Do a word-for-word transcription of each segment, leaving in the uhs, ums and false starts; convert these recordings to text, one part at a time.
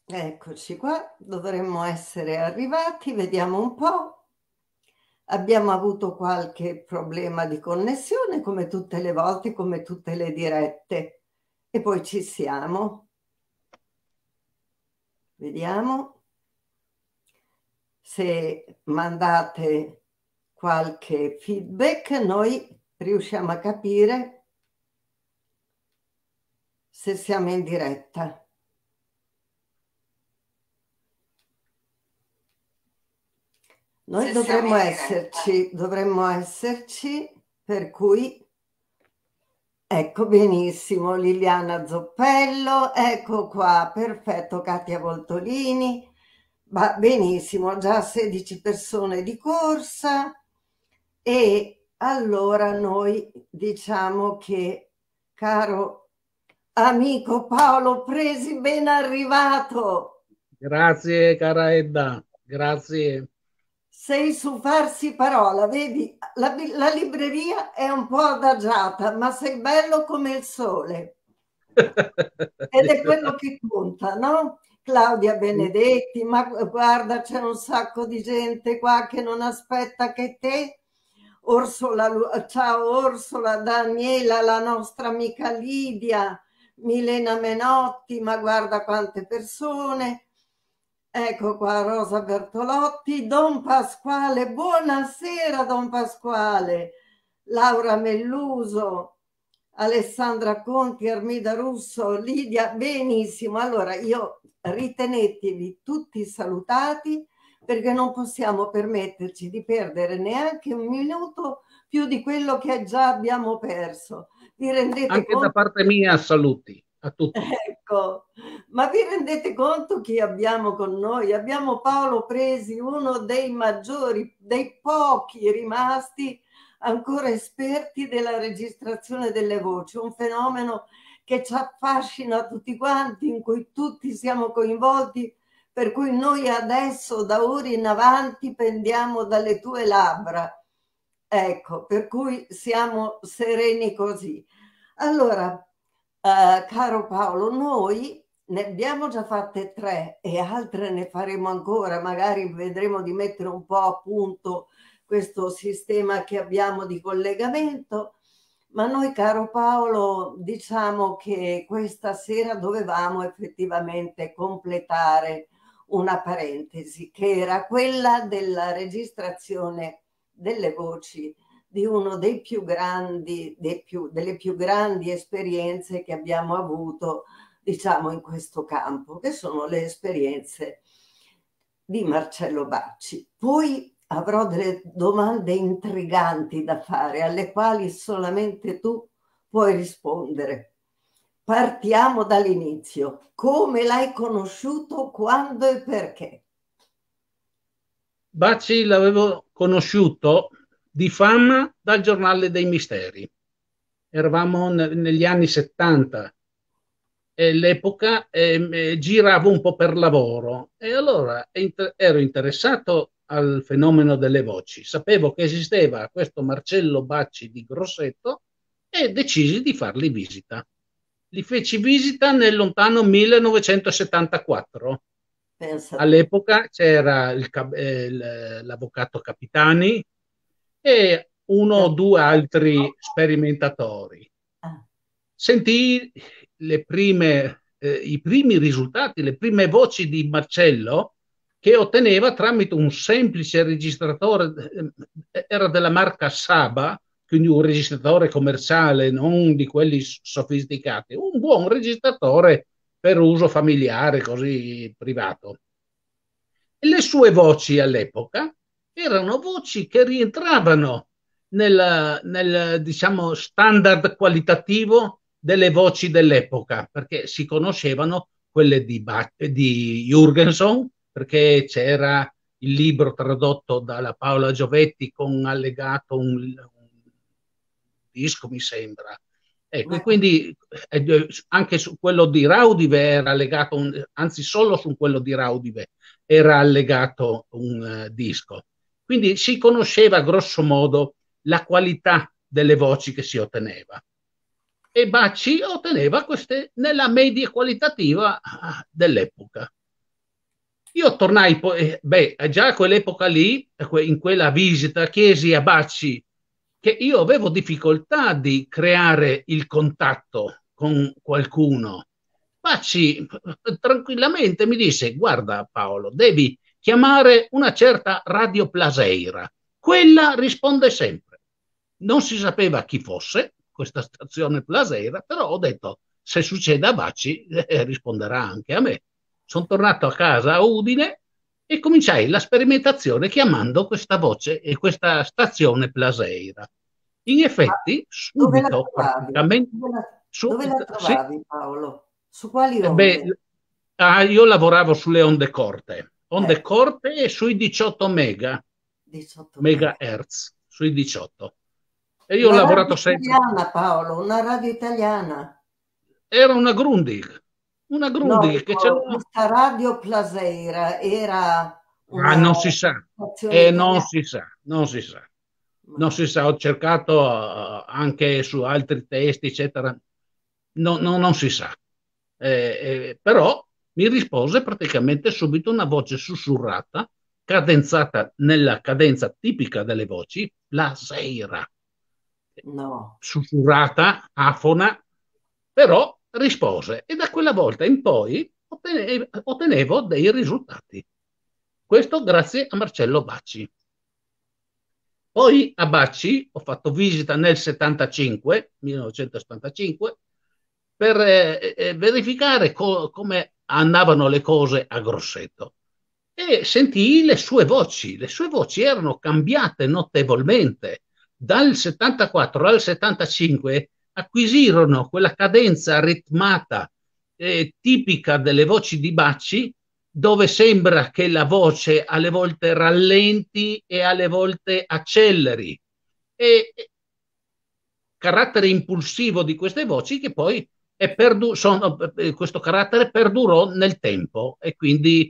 Eccoci qua, dovremmo essere arrivati, vediamo un po'. Abbiamo avuto qualche problema di connessione, come tutte le volte, come tutte le dirette. E poi ci siamo. Vediamo se mandate qualche feedback, noi riusciamo a capire se siamo in diretta. Noi dovremmo esserci, dovremmo esserci, per cui ecco benissimo Liliana Zoppello, ecco qua, perfetto Katia Voltolini, va benissimo, già sedici persone di corsa e allora noi diciamo che, caro amico Paolo Presi, ben arrivato. Grazie, cara Edda, grazie. Sei su farsi parola, vedi, la, la libreria è un po' adagiata, ma sei bello come il sole. Ed è quello che conta, no? Claudia Benedetti, ma guarda, c'è un sacco di gente qua che non aspetta che te. Orsola, ciao Orsola, Daniela, la nostra amica Lidia, Milena Menotti, ma guarda quante persone. Ecco qua Rosa Bertolotti, Don Pasquale, buonasera Don Pasquale, Laura Melluso, Alessandra Conti, Armida Russo, Lidia, benissimo. Allora io ritenetevi tutti salutati perché non possiamo permetterci di perdere neanche un minuto più di quello che già abbiamo perso. Vi rendete Anche da conto? parte mia, saluti a tutti. Ecco, ma vi rendete conto chi abbiamo con noi? Abbiamo Paolo Presi, uno dei maggiori, dei pochi rimasti ancora esperti della registrazione delle voci, un fenomeno che ci affascina tutti quanti, in cui tutti siamo coinvolti, per cui noi adesso da ora in avanti pendiamo dalle tue labbra. Ecco, per cui siamo sereni così. Allora, Uh, caro Paolo, noi ne abbiamo già fatte tre e altre ne faremo ancora, magari vedremo di mettere un po' a punto questo sistema che abbiamo di collegamento, ma noi, caro Paolo, diciamo che questa sera dovevamo effettivamente completare una parentesi, che era quella della registrazione delle voci di uno dei più grandi, dei più, delle più grandi esperienze che abbiamo avuto, diciamo, in questo campo, che sono le esperienze di Marcello Bacci. Poi avrò delle domande intriganti da fare, alle quali solamente tu puoi rispondere. Partiamo dall'inizio. Come l'hai conosciuto, quando e perché? Bacci l'avevo conosciuto di fama dal Giornale dei Misteri. Eravamo ne- negli anni settanta e l'epoca eh, eh, giravo un po' per lavoro e allora inter- ero interessato al fenomeno delle voci. Sapevo che esisteva questo Marcello Bacci di Grosseto e decisi di fargli visita. Gli feci visita nel lontano millenovecentosettantaquattro. Pensate. All'epoca c'era il cap- eh, il- l'avvocato Capitani e uno o due altri sperimentatori. Ah, Sentii le prime, eh, i primi risultati, le prime voci di Marcello che otteneva tramite un semplice registratore, eh, era della marca Saba, quindi un registratore commerciale, non di quelli sofisticati, un buon registratore per uso familiare, così privato. E le sue voci all'epoca erano voci che rientravano nel, nel, diciamo, standard qualitativo delle voci dell'epoca, perché si conoscevano quelle di, di Jürgenson, perché c'era il libro tradotto dalla Paola Giovetti con allegato un, un disco, mi sembra. Ecco, e quindi eh, anche su quello di Raudive era legato, un, anzi solo su quello di Raudive era allegato un uh, disco. Quindi si conosceva grosso modo la qualità delle voci che si otteneva. E Bacci otteneva queste nella media qualitativa uh, dell'epoca. io tornai, poi, beh, già a quell'epoca lì, in quella visita, chiesi a Bacci che io avevo difficoltà di creare il contatto con qualcuno. Bacci tranquillamente mi disse: guarda Paolo, devi chiamare una certa Radio Plaseira, quella risponde sempre. Non si sapeva chi fosse questa stazione Plaseira, però ho detto: se succede a Bacci, eh, risponderà anche a me. Sono tornato a casa a Udine e cominciai la sperimentazione chiamando questa voce e questa stazione Plaseira. In Ma effetti, dove la subito, trovavi? praticamente, Dove la, dove la subito, sì, trovavi, Paolo? Su quali eh beh, onde? ah, io lavoravo sulle onde corte, onde Ecco, corte e sui diciotto mega, diciotto mega. megahertz, sui diciotto. E io ho La radio lavorato sempre. italiana, Paolo, una radio italiana. Era una Grundig, una No, Grundig che ce dico, l'ho. questa radio Plaseira era Ah, una non si sa, stazione e non italiana. si sa, non si sa. Non Ma si sa, ho cercato uh, anche su altri testi, eccetera. No, no, non si sa. Eh, eh, però mi rispose praticamente subito una voce sussurrata, cadenzata nella cadenza tipica delle voci, la seira, no. sussurrata, afona, però rispose e da quella volta in poi ottene- ottenevo dei risultati. Questo grazie a Marcello Bacci. Poi a Bacci ho fatto visita nel settantacinque, millenovecentosettantacinque, per eh, eh, verificare co- come andavano le cose a Grosseto e sentii le sue voci. Le sue voci erano cambiate notevolmente. Dal settantaquattro al settantacinque acquisirono quella cadenza ritmata eh, tipica delle voci di Bacci, dove sembra che la voce alle volte rallenti e alle volte acceleri. E carattere impulsivo di queste voci che poi è perdu- sono, eh, questo carattere perdurò nel tempo e quindi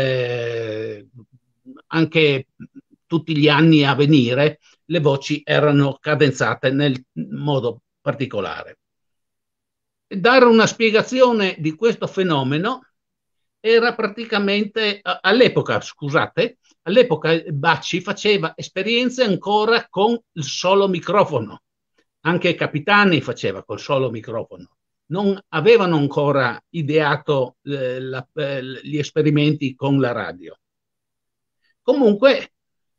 eh, anche tutti gli anni a venire le voci erano cadenzate nel modo particolare. Dare una spiegazione di questo fenomeno era praticamente all'epoca, scusate, all'epoca Bacci faceva esperienze ancora con il solo microfono, anche Capitani faceva col solo microfono. Non avevano ancora ideato eh, la, eh, gli esperimenti con la radio. Comunque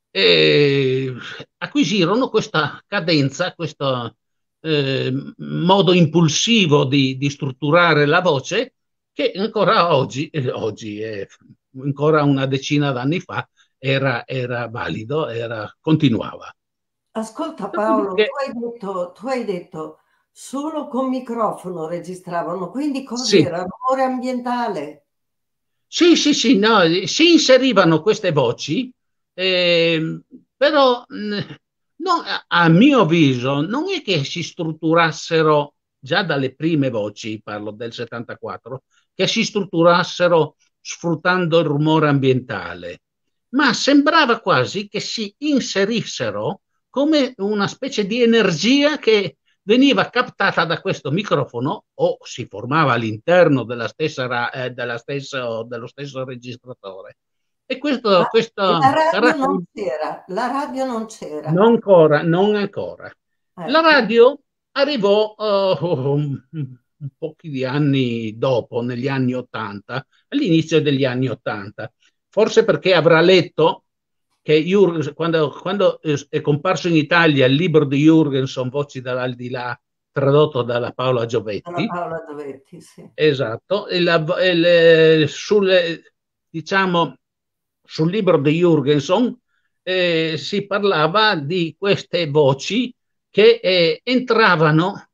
eh, acquisirono questa cadenza, questo eh, modo impulsivo di, di, strutturare la voce che ancora oggi, eh, oggi eh, ancora una decina d'anni fa, era, era valido, era, continuava. Ascolta Paolo, tu Dopodiché, hai detto, tu hai detto solo con microfono registravano, quindi sì, cos'era? Rumore ambientale? sì, sì, sì, no, si inserivano queste voci, eh, però mh, no, a, a mio avviso non è che si strutturassero già dalle prime voci, parlo del settantaquattro, che si strutturassero sfruttando il rumore ambientale, ma sembrava quasi che si inserissero come una specie di energia che veniva captata da questo microfono o si formava all'interno della stessa, eh, della stesso, dello stesso registratore. E questo, Ma la questo radio carattere non c'era, la radio non c'era. non ancora, non ancora. La Ecco, radio arrivò uh, un, un pochi di anni dopo, negli anni ottanta, all'inizio degli anni ottanta, forse perché avrà letto che Jürgens, quando, quando è comparso in Italia il libro di Jürgenson, Voci dall'aldilà, tradotto dalla Paola dalla Giovetti, Paola Dovetti, sì. esatto, e la, e le, sulle, diciamo, sul libro di Jürgenson eh, si parlava di queste voci che eh, entravano,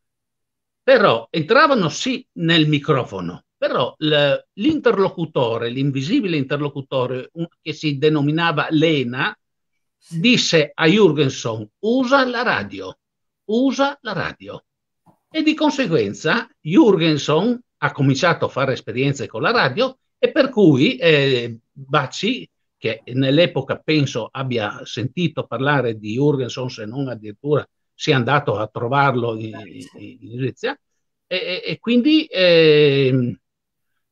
però entravano sì nel microfono, però l- l'interlocutore, l'invisibile interlocutore un- che si denominava Lena, Sì. disse a Jürgenson: usa la radio, usa la radio. E di conseguenza Jürgenson ha cominciato a fare esperienze con la radio e per cui eh, Bacci, che nell'epoca penso abbia sentito parlare di Jürgenson, se non addirittura sia andato a trovarlo in, Sì. in, in Svezia, e, e, quindi eh,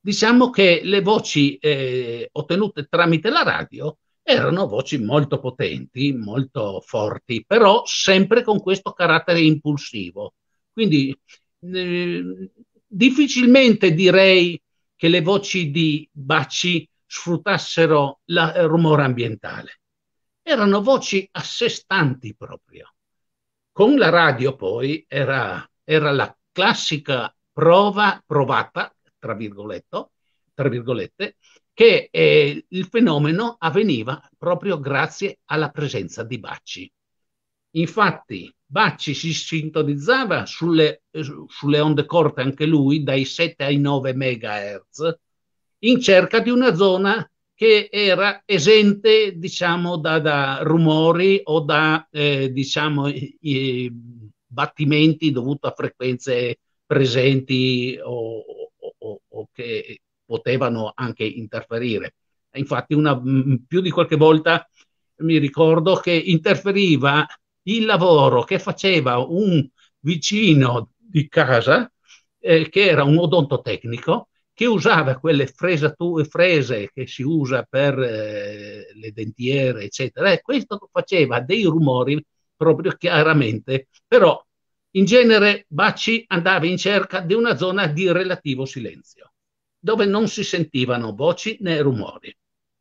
diciamo che le voci eh, ottenute tramite la radio erano voci molto potenti, molto forti, però sempre con questo carattere impulsivo. Quindi eh, difficilmente direi che le voci di Bacci sfruttassero la- il rumore ambientale. Erano voci a sé stanti proprio. Con la radio poi era, era la classica prova provata, tra virgolette, tra virgolette che eh, il fenomeno avveniva proprio grazie alla presenza di Bacci. Infatti, Bacci si sintonizzava sulle, sulle onde corte anche lui, dai sette ai nove megahertz, in cerca di una zona che era esente, diciamo, da, da rumori o da, eh, diciamo, i, battimenti dovuti a frequenze presenti o, o, o che potevano anche interferire. Infatti, una, più di qualche volta mi ricordo che interferiva il lavoro che faceva un vicino di casa, eh, che era un odontotecnico, che usava quelle fresature, frese che si usa per eh, le dentiere, eccetera, e questo faceva dei rumori proprio chiaramente, però in genere Bacci andava in cerca di una zona di relativo silenzio, dove non si sentivano voci né rumori.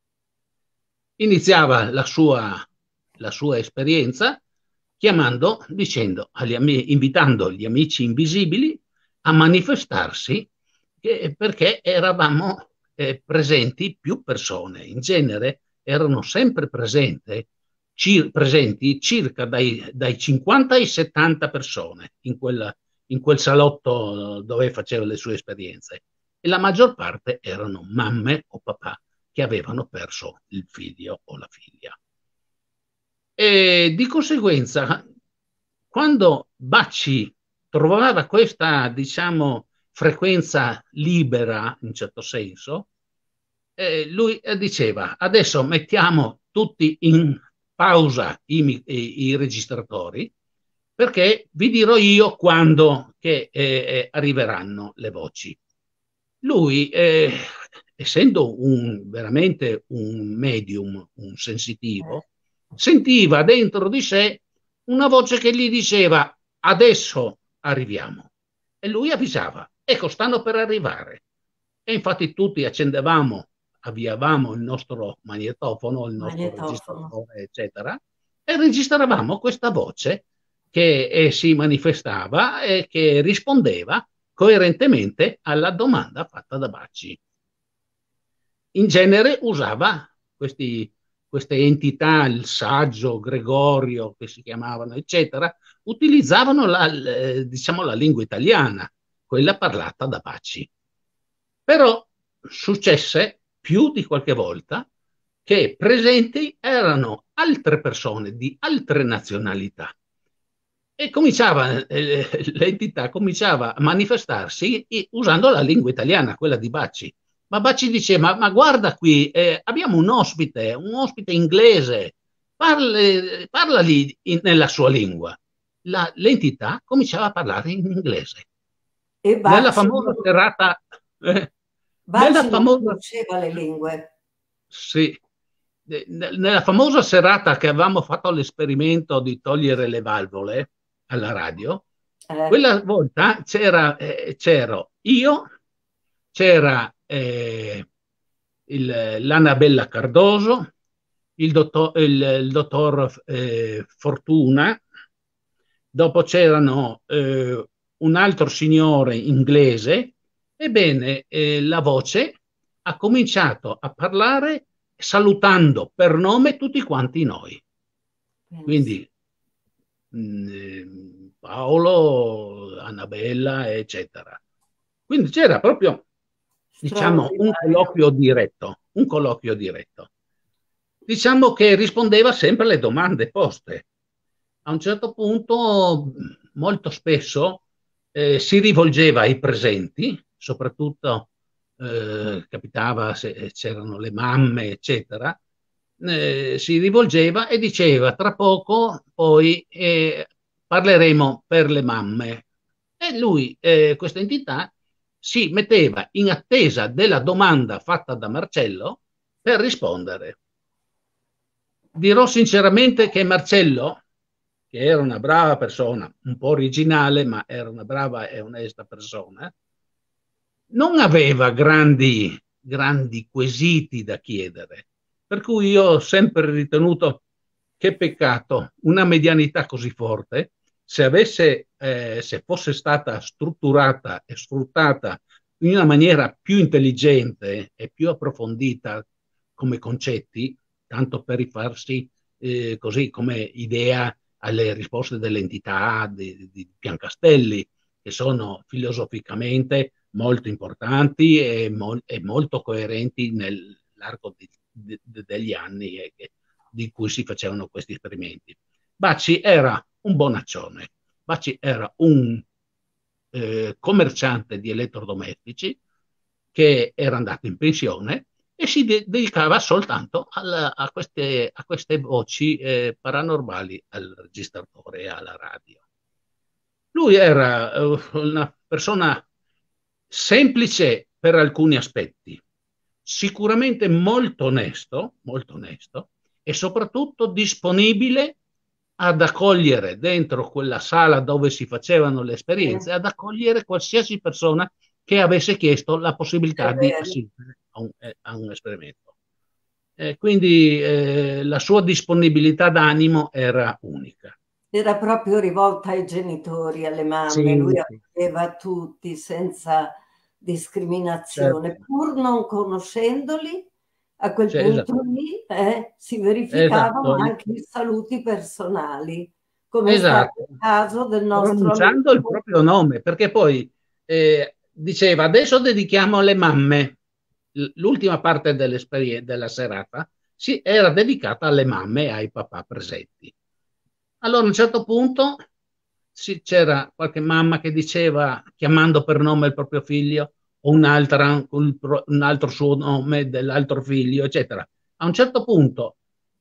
Iniziava la sua, la sua esperienza chiamando, dicendo agli amici, invitando gli amici invisibili a manifestarsi che, perché eravamo eh, presenti più persone. In genere erano sempre presente, cir- presenti circa dai, dai cinquanta ai settanta persone in, quella, in quel salotto dove faceva le sue esperienze. E la maggior parte erano mamme o papà che avevano perso il figlio o la figlia. E di conseguenza, quando Bacci trovava questa, diciamo, frequenza libera, in certo senso, eh, lui diceva, adesso mettiamo tutti in pausa i, i, i registratori, perché vi dirò io quando che, eh, arriveranno le voci. Lui, eh, essendo un, veramente un medium, un sensitivo, sentiva dentro di sé una voce che gli diceva adesso arriviamo. E lui avvisava, ecco, stanno per arrivare. E infatti tutti accendevamo, avviavamo il nostro magnetofono, il nostro Magnetofono. registratore, eccetera, e registravamo questa voce che eh, si manifestava e che rispondeva coerentemente alla domanda fatta da Bacci. In genere usava questi, queste entità, il saggio, Gregorio, che si chiamavano, eccetera, utilizzavano la, diciamo, la lingua italiana, quella parlata da Bacci. Però successe più di qualche volta che presenti erano altre persone di altre nazionalità e cominciava, eh, l'entità cominciava a manifestarsi usando la lingua italiana, quella di Bacci. Ma Bacci dice, ma, ma guarda qui, eh, abbiamo un ospite, un ospite inglese, parli, parlagli in, nella sua lingua. La, l'entità cominciava a parlare in inglese. E Nella Bacci famosa non, serata, eh, nella Bacci non famosa, conosceva le lingue. sì, nella famosa serata che avevamo fatto l'esperimento di togliere le valvole alla radio, Eh, quella volta c'era, eh, c'ero io, c'era eh, il, l'Annabella Cardoso, il dottor, il, il dottor eh, Fortuna, dopo c'erano eh, un altro signore inglese, ebbene eh, la voce ha cominciato a parlare salutando per nome tutti quanti noi. pensi. Quindi mh, Paolo, Annabella, eccetera. Quindi c'era proprio, diciamo, un Straordinario. colloquio diretto, un colloquio diretto. Diciamo che rispondeva sempre alle domande poste. A un certo punto, molto spesso, eh, si rivolgeva ai presenti, soprattutto eh, capitava se c'erano le mamme, eccetera, eh, si rivolgeva e diceva tra poco poi eh, parleremo per le mamme. E lui, eh, questa entità, si metteva in attesa della domanda fatta da Marcello per rispondere. Dirò sinceramente che Marcello, che era una brava persona, un po' originale, ma era una brava e onesta persona, non aveva grandi, grandi quesiti da chiedere, per cui io ho sempre ritenuto che peccato una medianità così forte, se avesse, eh, se fosse stata strutturata e sfruttata in una maniera più intelligente e più approfondita come concetti, tanto per rifarsi eh, così come idea alle risposte delle entità di, di Piancastelli, che sono filosoficamente molto importanti e, mol e molto coerenti nell'arco degli anni e, e, di cui si facevano questi esperimenti. Bacci era un bonaccione, Bacci era un eh, commerciante di elettrodomestici che era andato in pensione e si de dedicava soltanto alla, a, queste, a queste voci eh, paranormali al registratore e alla radio. Lui era eh, una persona semplice per alcuni aspetti, sicuramente molto onesto, molto onesto e soprattutto disponibile ad accogliere dentro quella sala dove si facevano le esperienze, ad accogliere qualsiasi persona che avesse chiesto la possibilità di assistere a un, eh, a un esperimento. Eh, quindi eh, la sua disponibilità d'animo era unica. Era proprio rivolta ai genitori, alle mamme, Sì, lui sì. accoglieva tutti senza discriminazione, Certo. pur non conoscendoli, a quel Cioè, punto esatto. lì eh, si verificavano Esatto. anche i saluti personali, come è stato Esatto, il caso del nostro pronunciando il amico. proprio nome, perché poi eh, diceva adesso dedichiamo alle mamme. L- L'ultima parte dell'esperienza della serata si era dedicata alle mamme e ai papà presenti. Allora a un certo punto sì, c'era qualche mamma che diceva, chiamando per nome il proprio figlio, o un'altra con il pro- un altro suo nome dell'altro figlio, eccetera. A un certo punto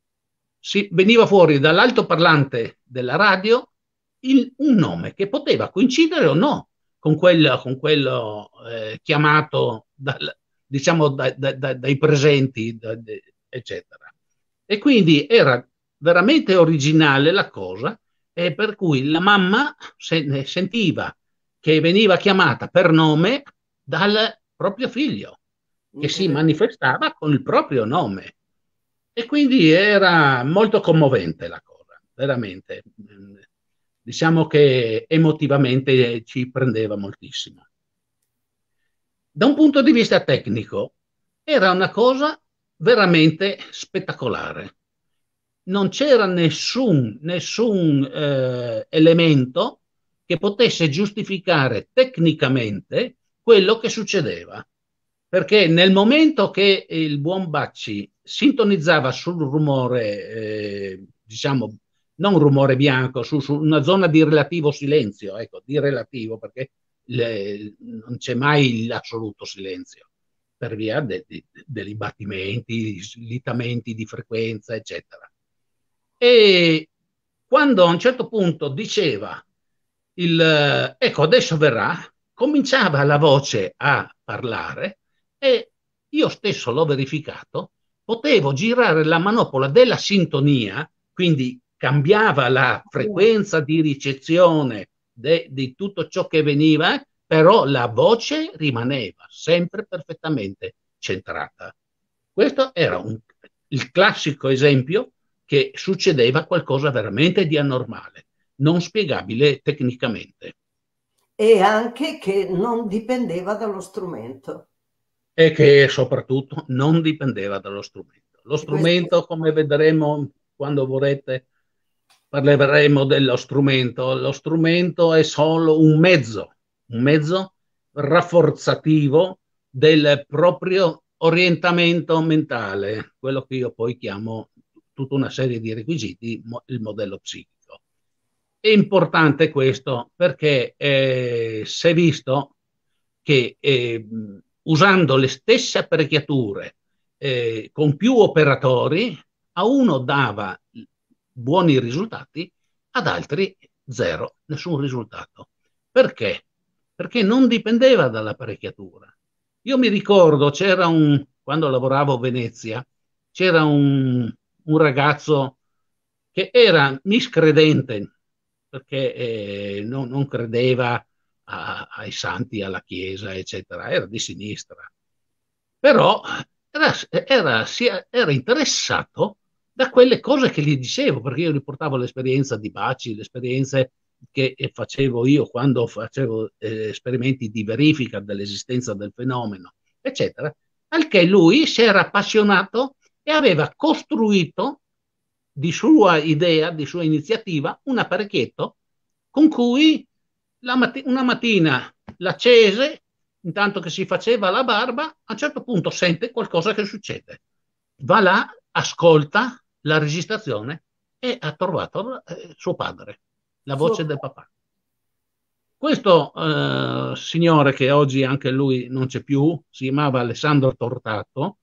si veniva fuori dall'altoparlante della radio il- un nome che poteva coincidere o no con quello, con quello eh, chiamato dal- diciamo da- da- da- dai presenti, da- de- eccetera. E quindi era veramente originale la cosa, e per cui la mamma se- sentiva che veniva chiamata per nome dal proprio figlio, che si manifestava con il proprio nome. E quindi era molto commovente la cosa, veramente. Diciamo che emotivamente ci prendeva moltissimo. Da un punto di vista tecnico, era una cosa veramente spettacolare. Non c'era nessun, nessun eh, elemento che potesse giustificare tecnicamente quello che succedeva. Perché nel momento che il buon Bacci sintonizzava sul rumore, eh, diciamo, non rumore bianco, su, su, una zona di relativo silenzio, ecco, di relativo, perché le, non c'è mai l'assoluto silenzio, per via de, de, degli battimenti, slittamenti di frequenza, eccetera. E quando a un certo punto diceva il, ecco, adesso verrà, cominciava la voce a parlare e io stesso l'ho verificato, potevo girare la manopola della sintonia, quindi cambiava la frequenza di ricezione de, di tutto ciò che veniva, però la voce rimaneva sempre perfettamente centrata. Questo era un, il classico esempio che succedeva qualcosa veramente di anormale, non spiegabile tecnicamente. E anche che non dipendeva dallo strumento. E che soprattutto non dipendeva dallo strumento. Lo E questo strumento, come vedremo quando vorrete, parleremo dello strumento. Lo strumento è solo un mezzo, un mezzo rafforzativo del proprio orientamento mentale, quello che io poi chiamo tutta una serie di requisiti, il modello psichico. È importante questo perché eh, si è visto che eh, usando le stesse apparecchiature eh, con più operatori, a uno dava buoni risultati, ad altri zero, nessun risultato. Perché? perché non dipendeva dall'apparecchiatura. Io mi ricordo, c'era un, quando lavoravo a Venezia, c'era un, un ragazzo che era miscredente, perché eh, non, non credeva a- ai santi, alla Chiesa, eccetera, era di sinistra. Però era, era, si- era interessato da quelle cose che gli dicevo, perché io gli portavo l'esperienza di Baci, le esperienze che facevo io quando facevo eh, esperimenti di verifica dell'esistenza del fenomeno, eccetera, al che lui si era appassionato e aveva costruito di sua idea, di sua iniziativa, un apparecchietto con cui la matti- una mattina l'accese, intanto che si faceva la barba, a un certo punto sente qualcosa che succede. Va là, ascolta la registrazione e ha trovato eh, suo padre, la voce Suo- del papà. Questo eh, signore, che oggi anche lui non c'è più, si chiamava Alessandro Tortato,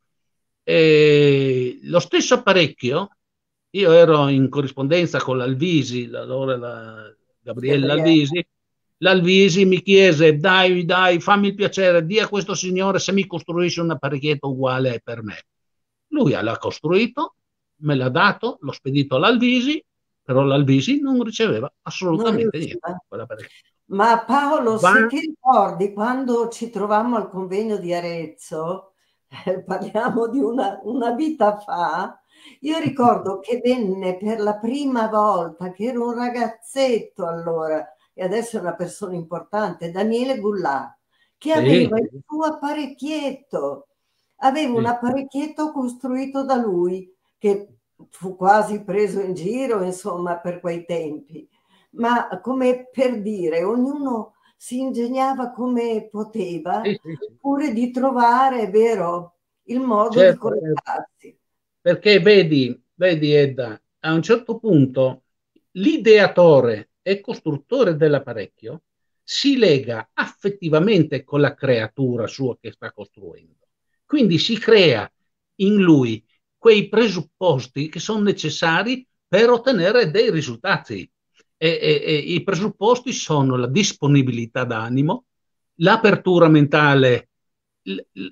e lo stesso apparecchio, io ero in corrispondenza con l'Alvisi, allora la Gabriella Gabriele. Alvisi, l'Alvisi mi chiese, dai, dai, fammi il piacere, di a questo signore se mi costruisce un apparecchietto uguale per me. Lui l'ha costruito, me l'ha dato, l'ho spedito all'Alvisi, però l'Alvisi non riceveva Non assolutamente niente. riusciva. Quell'apparecchio. Ma Paolo, Va, se ti ricordi quando ci trovammo al convegno di Arezzo, eh, parliamo di una, una vita fa, io ricordo che venne per la prima volta, che ero un ragazzetto allora, e adesso è una persona importante, Daniele Gullà, che sì, aveva il suo apparecchietto, aveva un sì, apparecchietto costruito da lui, che fu quasi preso in giro, insomma, per quei tempi, ma come per dire, ognuno si ingegnava come poteva, sì, sì, sì. pure di trovare, è vero, il modo di Certo, certo. collegarsi. Perché vedi, vedi Edda, a un certo punto l'ideatore e costruttore dell'apparecchio si lega affettivamente con la creatura sua che sta costruendo. Quindi si crea in lui quei presupposti che sono necessari per ottenere dei risultati. E, e- e i presupposti sono la disponibilità d'animo, l'apertura mentale, l- l-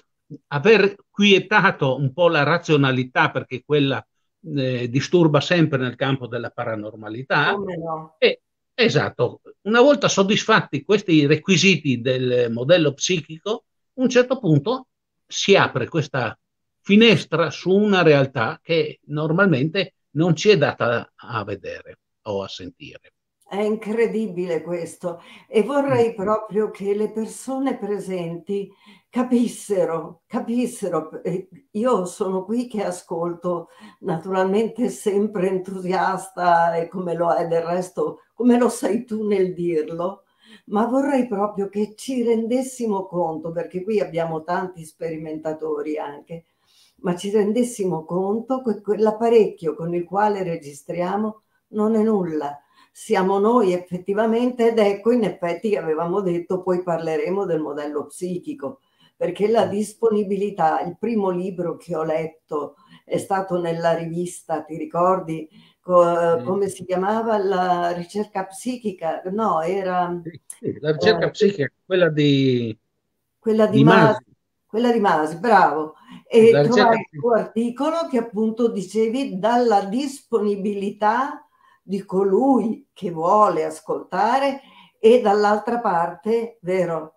aver quietato un po' la razionalità, perché quella eh, disturba sempre nel campo della paranormalità. Come no? E, esatto, una volta soddisfatti questi requisiti del modello psichico, a un certo punto si apre questa finestra su una realtà che normalmente non ci è data a vedere o a sentire. È incredibile questo e Mm. vorrei proprio che le persone presenti capissero, capissero. eh, Io sono qui che ascolto, naturalmente sempre entusiasta e come lo è del resto, come lo sei tu nel dirlo, ma vorrei proprio che ci rendessimo conto, perché qui abbiamo tanti sperimentatori anche, ma ci rendessimo conto che quell'apparecchio con il quale registriamo non è nulla, siamo noi effettivamente, ed ecco in effetti che avevamo detto poi parleremo del modello psichico, perché la disponibilità, il primo libro che ho letto è stato nella rivista, ti ricordi co- Eh, come si chiamava? La ricerca psichica? No, era sì, sì, la ricerca eh, psichica, quella di, quella di di Masi, Masi, quella di Masi, bravo. sì, E la trovai ricerca il psichica. tuo articolo che appunto dicevi dalla disponibilità di colui che vuole ascoltare e dall'altra parte, vero,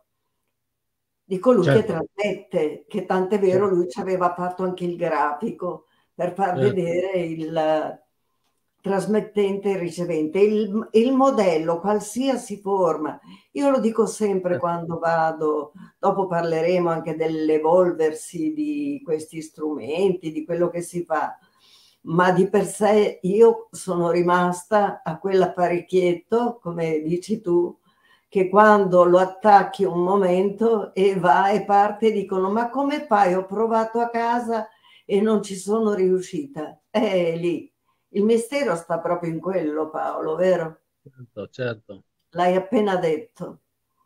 di colui che Certo, trasmette, che tant'è vero certo, lui ci aveva fatto anche il grafico per far certo, vedere il trasmettente e il ricevente, il, il modello, qualsiasi forma. Io lo dico sempre certo. quando vado, dopo parleremo anche dell'evolversi di questi strumenti, di quello che si fa, ma di per sé io sono rimasta a quell'apparecchietto, come dici tu, che quando lo attacchi un momento e va e parte dicono ma come fai? Ho provato a casa e non ci sono riuscita. È lì. Il mistero sta proprio in quello, Paolo, vero? Certo, certo, L'hai appena detto.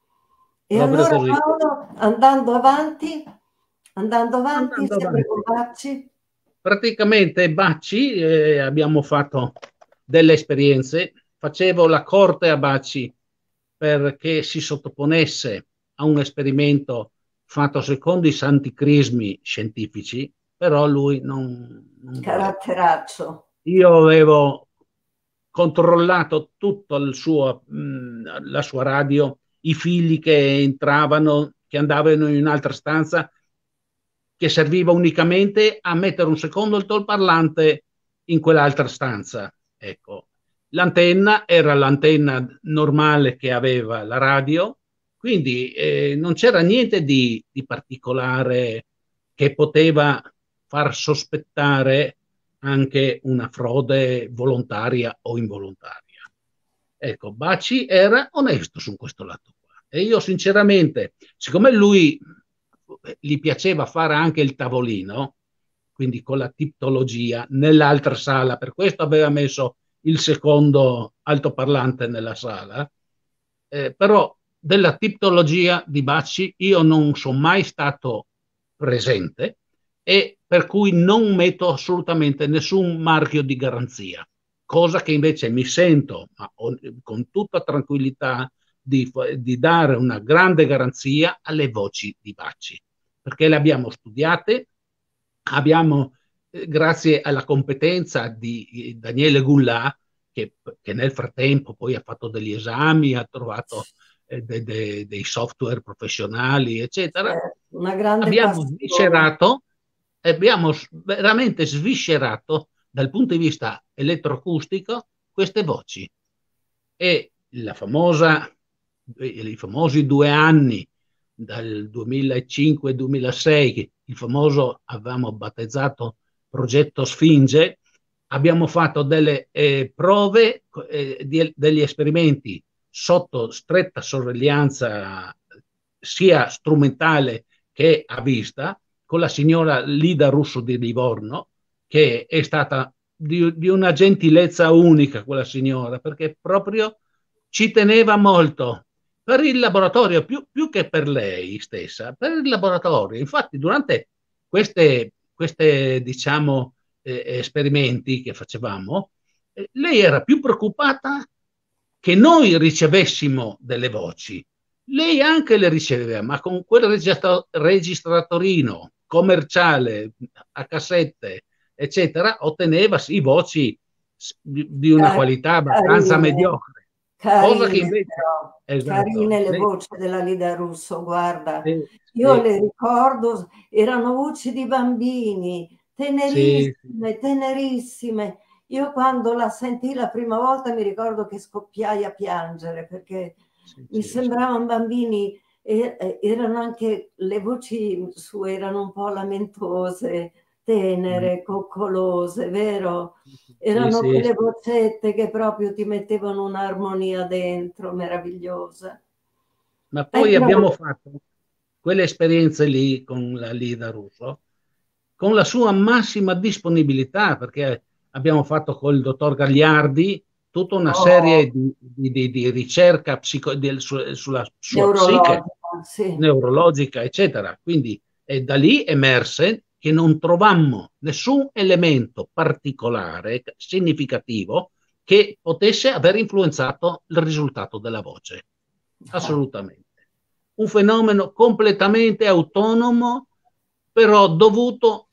E proprio allora così. Paolo, andando avanti, andando avanti, Andando sempre con avanti, Bacci, praticamente Bacci, eh, abbiamo fatto delle esperienze, facevo la corte a Bacci perché si sottoponesse a un esperimento fatto secondo i santi crismi scientifici, però lui non, non voleva. Caratteraccio. Io avevo controllato tutta il suo, mh, la sua radio, i figli che entravano, che andavano in un'altra stanza, che serviva unicamente a mettere un secondo altoparlante in quell'altra stanza. Ecco, l'antenna era l'antenna normale che aveva la radio, quindi eh, non c'era niente di, di particolare che poteva far sospettare anche una frode volontaria o involontaria. Ecco, Baci era onesto su questo lato qua. E io sinceramente, siccome lui gli piaceva fare anche il tavolino, quindi con la tipologia, nell'altra sala, per questo aveva messo il secondo altoparlante nella sala, eh, però della tipologia di Bacci io non sono mai stato presente e per cui non metto assolutamente nessun marchio di garanzia, cosa che invece mi sento ma, con tutta tranquillità di, di dare una grande garanzia alle voci di Bacci, perché le abbiamo studiate, abbiamo, eh, grazie alla competenza di Daniele Gullà, che, che nel frattempo poi ha fatto degli esami, ha trovato eh, de, de, dei software professionali, eccetera, C'è una grande abbiamo passione. sviscerato, abbiamo veramente sviscerato dal punto di vista elettroacustico queste voci. E la famosa, i famosi due anni dal duemilacinque duemilasei, il famoso avevamo battezzato progetto Sfinge, abbiamo fatto delle eh, prove, eh, di, degli esperimenti sotto stretta sorveglianza sia strumentale che a vista con la signora Lida Russo di Livorno, che è stata di, di una gentilezza unica quella signora, perché proprio ci teneva molto per il laboratorio, più, più che per lei stessa, per il laboratorio. Infatti, durante queste, queste diciamo, eh, esperimenti che facevamo, eh, lei era più preoccupata che noi ricevessimo delle voci. Lei anche le riceveva, ma con quel registra- registratorino commerciale a cassette, eccetera, otteneva sì voci di, di una Car- qualità abbastanza carine, mediocre, cosa che carine invece, però, esatto, carine le lei, voci della Lida Russo, guarda, sì, io sì, le ricordo, erano voci di bambini, sì, sì, tenerissime, tenerissime. Io quando la sentii la prima volta mi ricordo che scoppiai a piangere perché sì, mi sì, sì, sembravano bambini e e erano anche le voci sue erano un po' lamentose, mm, tenere, coccolose, vero? sì, Erano sì, quelle sì. vocette che proprio ti mettevano un'armonia dentro, meravigliosa. Ma Hai poi abbiamo provato? fatto quelle esperienze lì con la Lida Russo, con la sua massima disponibilità, perché abbiamo fatto con il dottor Gagliardi tutta una Oh, serie di, di- di- di ricerca psico- del- su- sulla sua psiche neurologica, sì. neurologica, eccetera. Quindi e da lì emerse che non trovammo nessun elemento particolare, significativo, che potesse aver influenzato il risultato della voce. Assolutamente. Un fenomeno completamente autonomo, però dovuto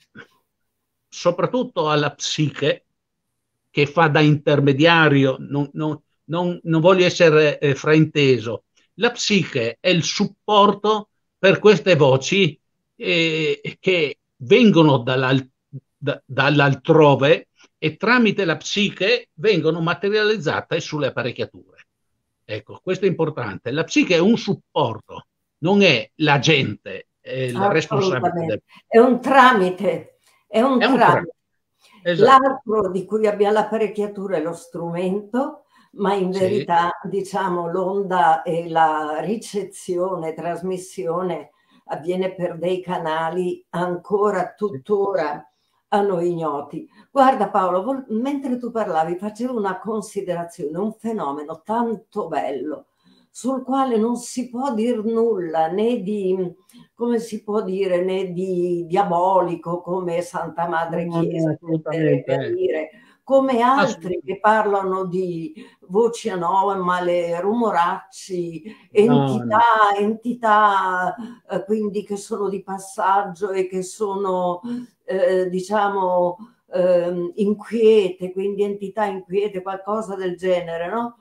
soprattutto alla psiche che fa da intermediario, non, non, non, non voglio essere eh, frainteso, la psiche è il supporto per queste voci eh, che vengono dall'al- da, dall'altrove e tramite la psiche vengono materializzate sulle apparecchiature. Ecco, questo è importante. La psiche è un supporto, non è l'agente, è il responsabile del... Assolutamente. È un tramite, è un È un tram. tramite. Esatto. L'altro di cui abbiamo l'apparecchiatura è lo strumento, ma in Sì, verità, diciamo, l'onda e la ricezione, trasmissione avviene per dei canali ancora sì. tuttora a noi ignoti. Guarda Paolo, vol- mentre tu parlavi facevo una considerazione, un fenomeno tanto bello sul quale non si può dir nulla né di, come si può dire, né di diabolico come Santa Madre No, Chiesa no, tenderebbe a assolutamente. dire, come altri che parlano di voci anomale, rumoracci, No, no. entità, entità eh, quindi che sono di passaggio e che sono, eh, diciamo, eh, inquiete, quindi entità inquiete, qualcosa del genere, no?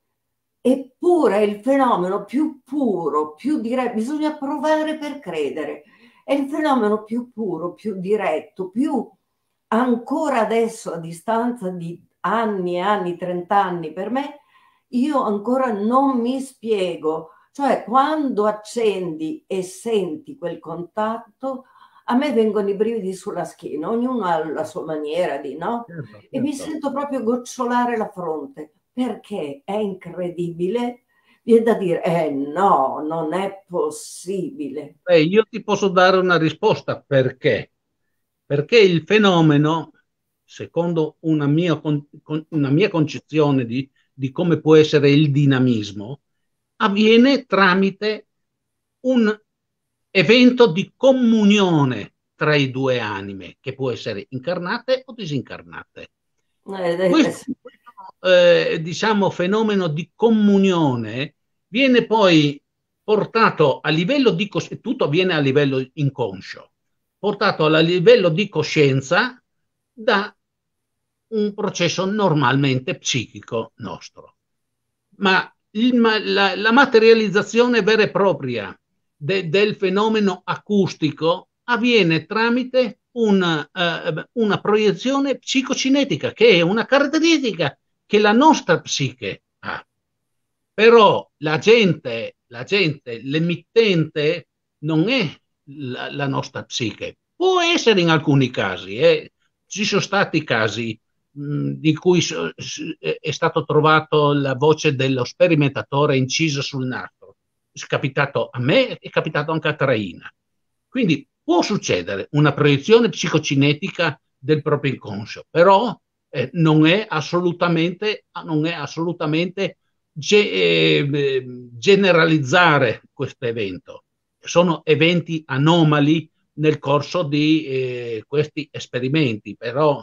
Eppure è il fenomeno più puro, più diretto, bisogna provare per credere, è il fenomeno più puro, più diretto, più ancora adesso a distanza di anni e anni, trenta anni per me, io ancora non mi spiego, cioè quando accendi e senti quel contatto, a me vengono i brividi sulla schiena, ognuno ha la sua maniera di, no? Certo, E mi certo. sento proprio gocciolare la fronte, perché è incredibile, viene da dire, eh no, non è possibile. Beh, io ti posso dare una risposta perché. Perché il fenomeno, secondo una mia, con- con- una mia concezione di, di come può essere il dinamismo, avviene tramite un evento di comunione tra i due anime, che può essere incarnate o disincarnate. Eh, eh, eh, Questo, eh, diciamo, fenomeno di comunione viene poi portato a livello di coscienza, tutto avviene a livello inconscio, portato a livello di coscienza da un processo normalmente psichico nostro. Ma il, la, la, materializzazione vera e propria de, del fenomeno acustico avviene tramite una, uh, una proiezione psicocinetica, che è una caratteristica che la nostra psiche ha. Però la gente, la gente, l'emittente non è la, la nostra psiche. Può essere in alcuni casi, eh. Ci sono stati casi mh, di cui so, è stato trovato la voce dello sperimentatore incisa sul nastro. È capitato a me, è capitato anche a Traina. Quindi può succedere una proiezione psicocinetica del proprio inconscio, però eh, non è assolutamente, non è assolutamente ge- eh, generalizzare questo evento. Sono eventi anomali nel corso di eh, questi esperimenti, però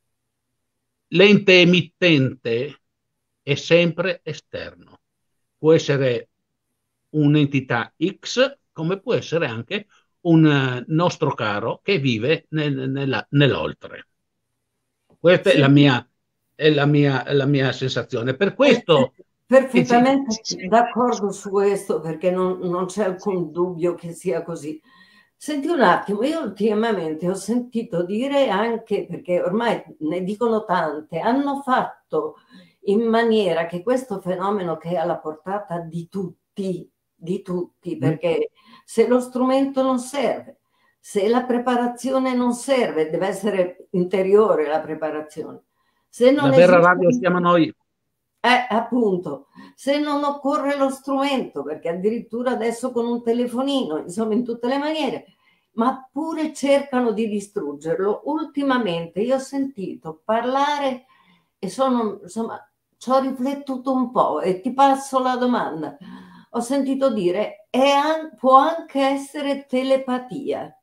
l'ente emittente è sempre esterno. Può essere un'entità X, come può essere anche un eh, nostro caro che vive nel, nella, nell'oltre. Questa è la sì, mia, è la mia, la mia sensazione. Per eh, questo che ci, perfettamente d'accordo su questo, perché non, non c'è alcun dubbio che sia così. Senti un attimo, io ultimamente ho sentito dire anche, perché ormai ne dicono tante, hanno fatto in maniera che questo fenomeno che è alla portata di tutti, di tutti, mm, perché se lo strumento non serve, se la preparazione non serve, deve essere interiore la preparazione. Se non la vera esiste, radio siamo noi. eh, appunto, se non occorre lo strumento, perché addirittura adesso con un telefonino, insomma, in tutte le maniere, ma pure cercano di distruggerlo. Ultimamente io ho sentito parlare e sono, insomma, ci ho riflettuto un po' e ti passo la domanda. Ho sentito dire, è an- può anche essere telepatia.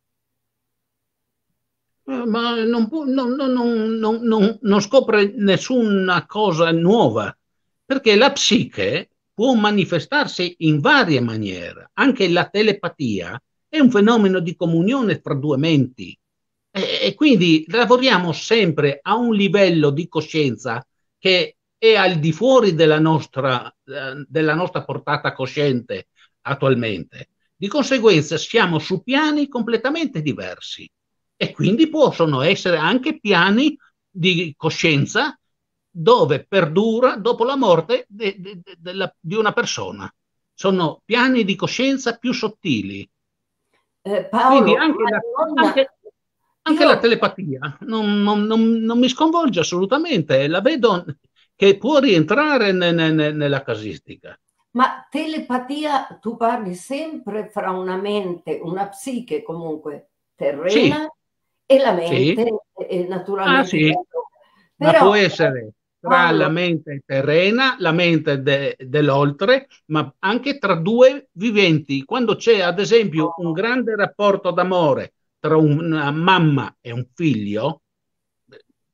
Eh, ma non, può- non- non- non- non- non- non scopre nessuna cosa nuova, perché la psiche può manifestarsi in varie maniere. Anche la telepatia è un fenomeno di comunione fra due menti. E, e quindi lavoriamo sempre a un livello di coscienza che è al di fuori della nostra, eh, della nostra portata cosciente attualmente. Di conseguenza siamo su piani completamente diversi e quindi possono essere anche piani di coscienza dove perdura dopo la morte de, de, de, della, di una persona. Sono piani di coscienza più sottili. Eh, Quindi Paolo, anche ma la, non, anche, anche la io telepatia non, non- non- non mi sconvolge assolutamente, la vedo che può rientrare ne- ne- ne- nella casistica. Ma telepatia, tu parli sempre fra una mente, una psiche comunque Sì, terrena e la sì, mente, e ah naturalmente sì, dentro. ma può Però, essere tra la Paolo, mente terrena, la mente de- dell'oltre, ma anche tra due viventi. Quando c'è, ad esempio, un grande rapporto d'amore tra una mamma e un figlio,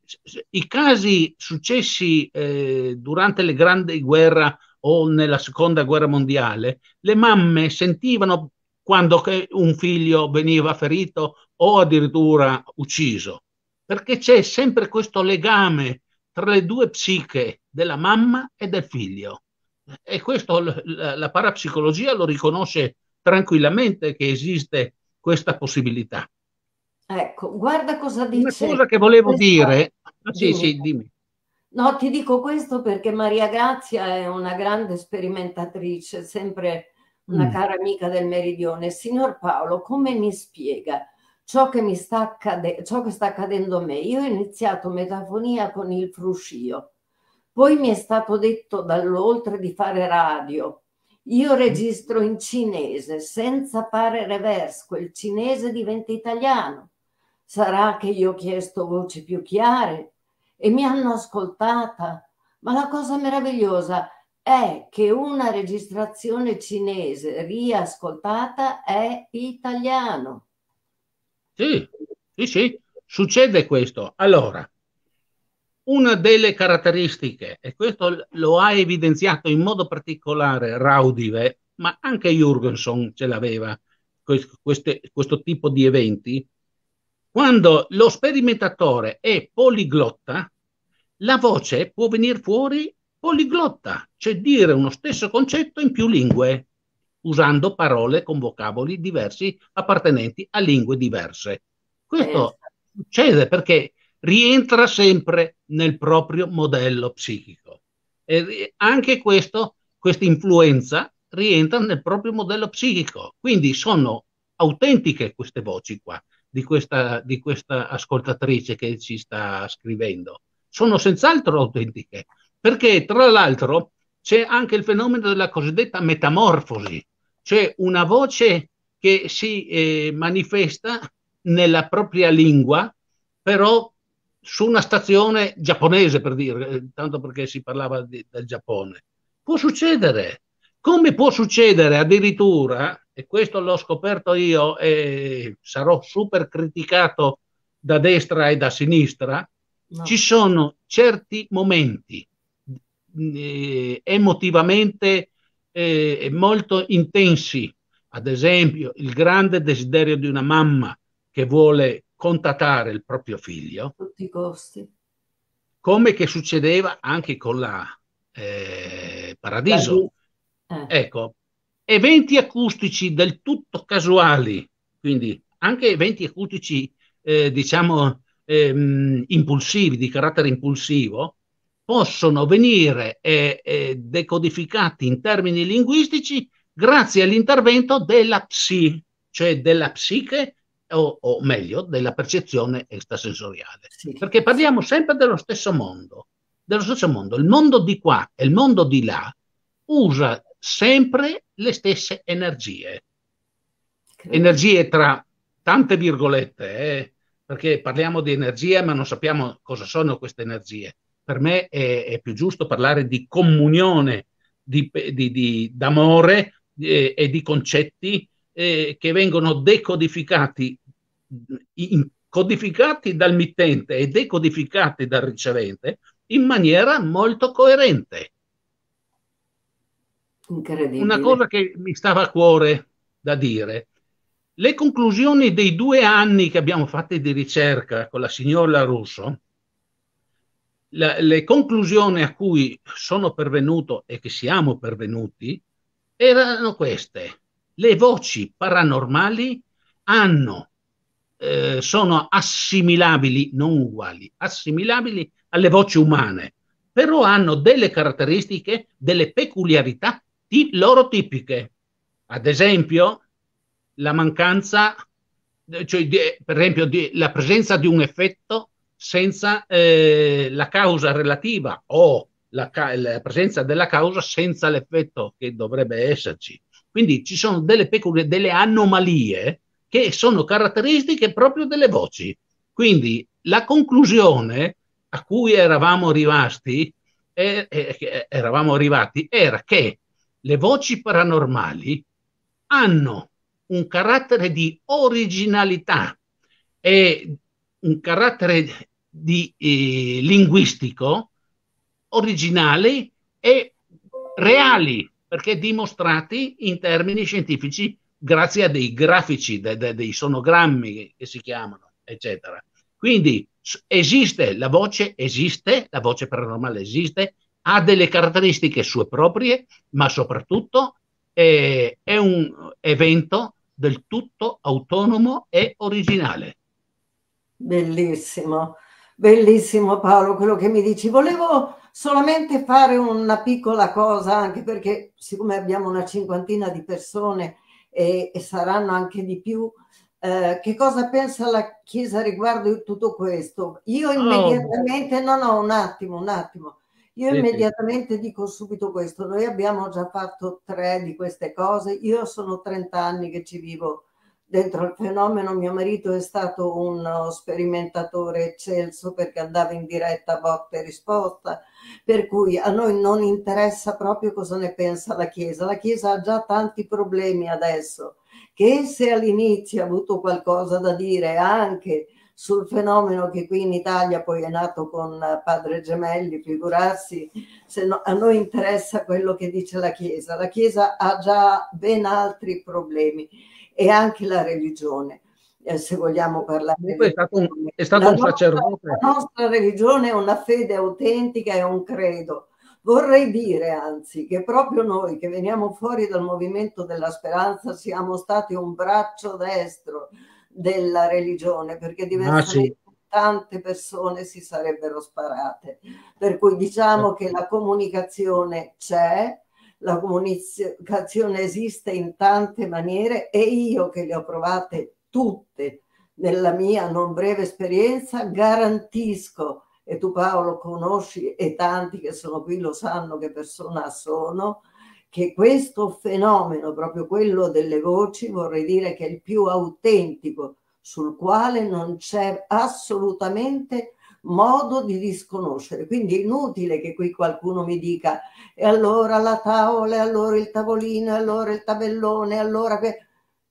i casi successi eh, durante le grandi guerre o nella seconda guerra mondiale, le mamme sentivano quando un figlio veniva ferito o addirittura ucciso, perché c'è sempre questo legame tra le due psiche della mamma e del figlio. E questo la, la parapsicologia lo riconosce tranquillamente che esiste questa possibilità. Ecco, guarda cosa Una dice cosa che volevo questa... dire, ah, sì, Dimmi. sì, dimmi. No, ti dico questo perché Maria Grazia è una grande sperimentatrice, sempre una Mm. cara amica del Meridione. Signor Paolo, come mi spiega ciò che mi sta accade- ciò che sta accadendo a me? Io ho iniziato metafonia con il fruscio, poi mi è stato detto dall'oltre di fare radio. Io registro in cinese, senza fare reverse, quel cinese diventa italiano. Sarà che io ho chiesto voci più chiare e mi hanno ascoltata, ma la cosa meravigliosa è che una registrazione cinese riascoltata è italiano. Sì, sì, sì, succede questo. Allora, una delle caratteristiche, e questo lo ha evidenziato in modo particolare Raudive, ma anche Jurgenson ce l'aveva, quest- queste- questo tipo di eventi, quando lo sperimentatore è poliglotta, la voce può venire fuori poliglotta, cioè dire uno stesso concetto in più lingue, usando parole con vocaboli diversi appartenenti a lingue diverse. Questo Pensa. succede perché rientra sempre nel proprio modello psichico. E anche questo, questa influenza rientra nel proprio modello psichico. Quindi sono autentiche queste voci qua, di questa, di questa ascoltatrice che ci sta scrivendo. Sono senz'altro autentiche, perché tra l'altro c'è anche il fenomeno della cosiddetta metamorfosi, cioè una voce che si eh, manifesta nella propria lingua, però su una stazione giapponese, per dire, eh, tanto perché si parlava di, del Giappone. Può succedere, come può succedere addirittura, e questo l'ho scoperto io e sarò super criticato da destra e da sinistra, ci No. sono certi momenti eh, emotivamente eh, molto intensi, ad esempio il grande desiderio di una mamma che vuole contattare il proprio figlio, Tutti i costi. come che succedeva anche con la eh, La Paradiso. di- eh, Ecco, eventi acustici del tutto casuali, quindi anche eventi acustici, eh, diciamo, ehm, impulsivi, di carattere impulsivo, possono venire eh, eh, decodificati in termini linguistici grazie all'intervento della psi, cioè della psiche, o, o meglio, della percezione extrasensoriale. sì, Perché sì, parliamo sempre dello stesso mondo, dello stesso mondo. Il mondo di qua e il mondo di là usa sempre le stesse energie. credo. Energie tra tante virgolette, eh, perché parliamo di energie, ma non sappiamo cosa sono queste energie. Per me è, è più giusto parlare di comunione, di, di, di, d'amore eh, e di concetti eh, che vengono decodificati, in, codificati dal mittente e decodificati dal ricevente in maniera molto coerente. Una Incredibile. cosa che mi stava a cuore da dire, le conclusioni dei due anni che abbiamo fatto di ricerca con la signora Russo, la, le conclusioni a cui sono pervenuto e che siamo pervenuti erano queste. Le voci paranormali hanno, eh, sono assimilabili, non uguali, assimilabili alle voci umane, però hanno delle caratteristiche, delle peculiarità ti- loro tipiche. Ad esempio, la mancanza, cioè di, per esempio di, la presenza di un effetto senza eh, la causa relativa o la, la, presenza della causa senza l'effetto che dovrebbe esserci. Quindi ci sono delle peculiarità, delle anomalie che sono caratteristiche proprio delle voci. Quindi la conclusione a cui eravamo arrivati, eh, eh, eravamo arrivati era che le voci paranormali hanno un carattere di originalità e un carattere di, eh, linguistico originali e reali, perché dimostrati in termini scientifici grazie a dei grafici, de, de, dei sonogrammi che si chiamano, eccetera. Quindi esiste, la voce esiste, la voce paranormale esiste, ha delle caratteristiche sue proprie, ma soprattutto è, è un evento del tutto autonomo e originale. Bellissimo, bellissimo Paolo quello che mi dici. Volevo solamente fare una piccola cosa, anche perché siccome abbiamo una cinquantina di persone e, e saranno anche di più, eh, che cosa pensa la Chiesa riguardo a tutto questo? Io Oh, immediatamente, no, no, un attimo, un attimo. Io sì, sì. immediatamente dico subito questo, noi abbiamo già fatto tre di queste cose, io sono trenta anni che ci vivo dentro il fenomeno, mio marito è stato uno sperimentatore eccelso perché andava in diretta a botta e risposta, per cui a noi non interessa proprio cosa ne pensa la Chiesa, la Chiesa ha già tanti problemi adesso, che se all'inizio ha avuto qualcosa da dire anche sul fenomeno che qui in Italia poi è nato con Padre Gemelli, figurarsi se no, a noi interessa quello che dice la Chiesa, la Chiesa ha già ben altri problemi e anche la religione, eh, se vogliamo parlare di Comunque è stato un, religione. è La stato un nostra, sacerdote. la nostra religione è una fede autentica, è un credo. Vorrei dire anzi che proprio noi che veniamo fuori dal movimento della speranza siamo stati un braccio destro della religione, perché Ah, sì. diversamente tante persone si sarebbero sparate. Per cui diciamo che la comunicazione c'è, la comunicazione esiste in tante maniere e io che le ho provate tutte nella mia non breve esperienza garantisco, e tu Paolo conosci e tanti che sono qui lo sanno che persona sono, che questo fenomeno, proprio quello delle voci, vorrei dire che è il più autentico, sul quale non c'è assolutamente modo di disconoscere. Quindi è inutile che qui qualcuno mi dica e allora la tavola, e allora il tavolino, e allora il tabellone, e allora che...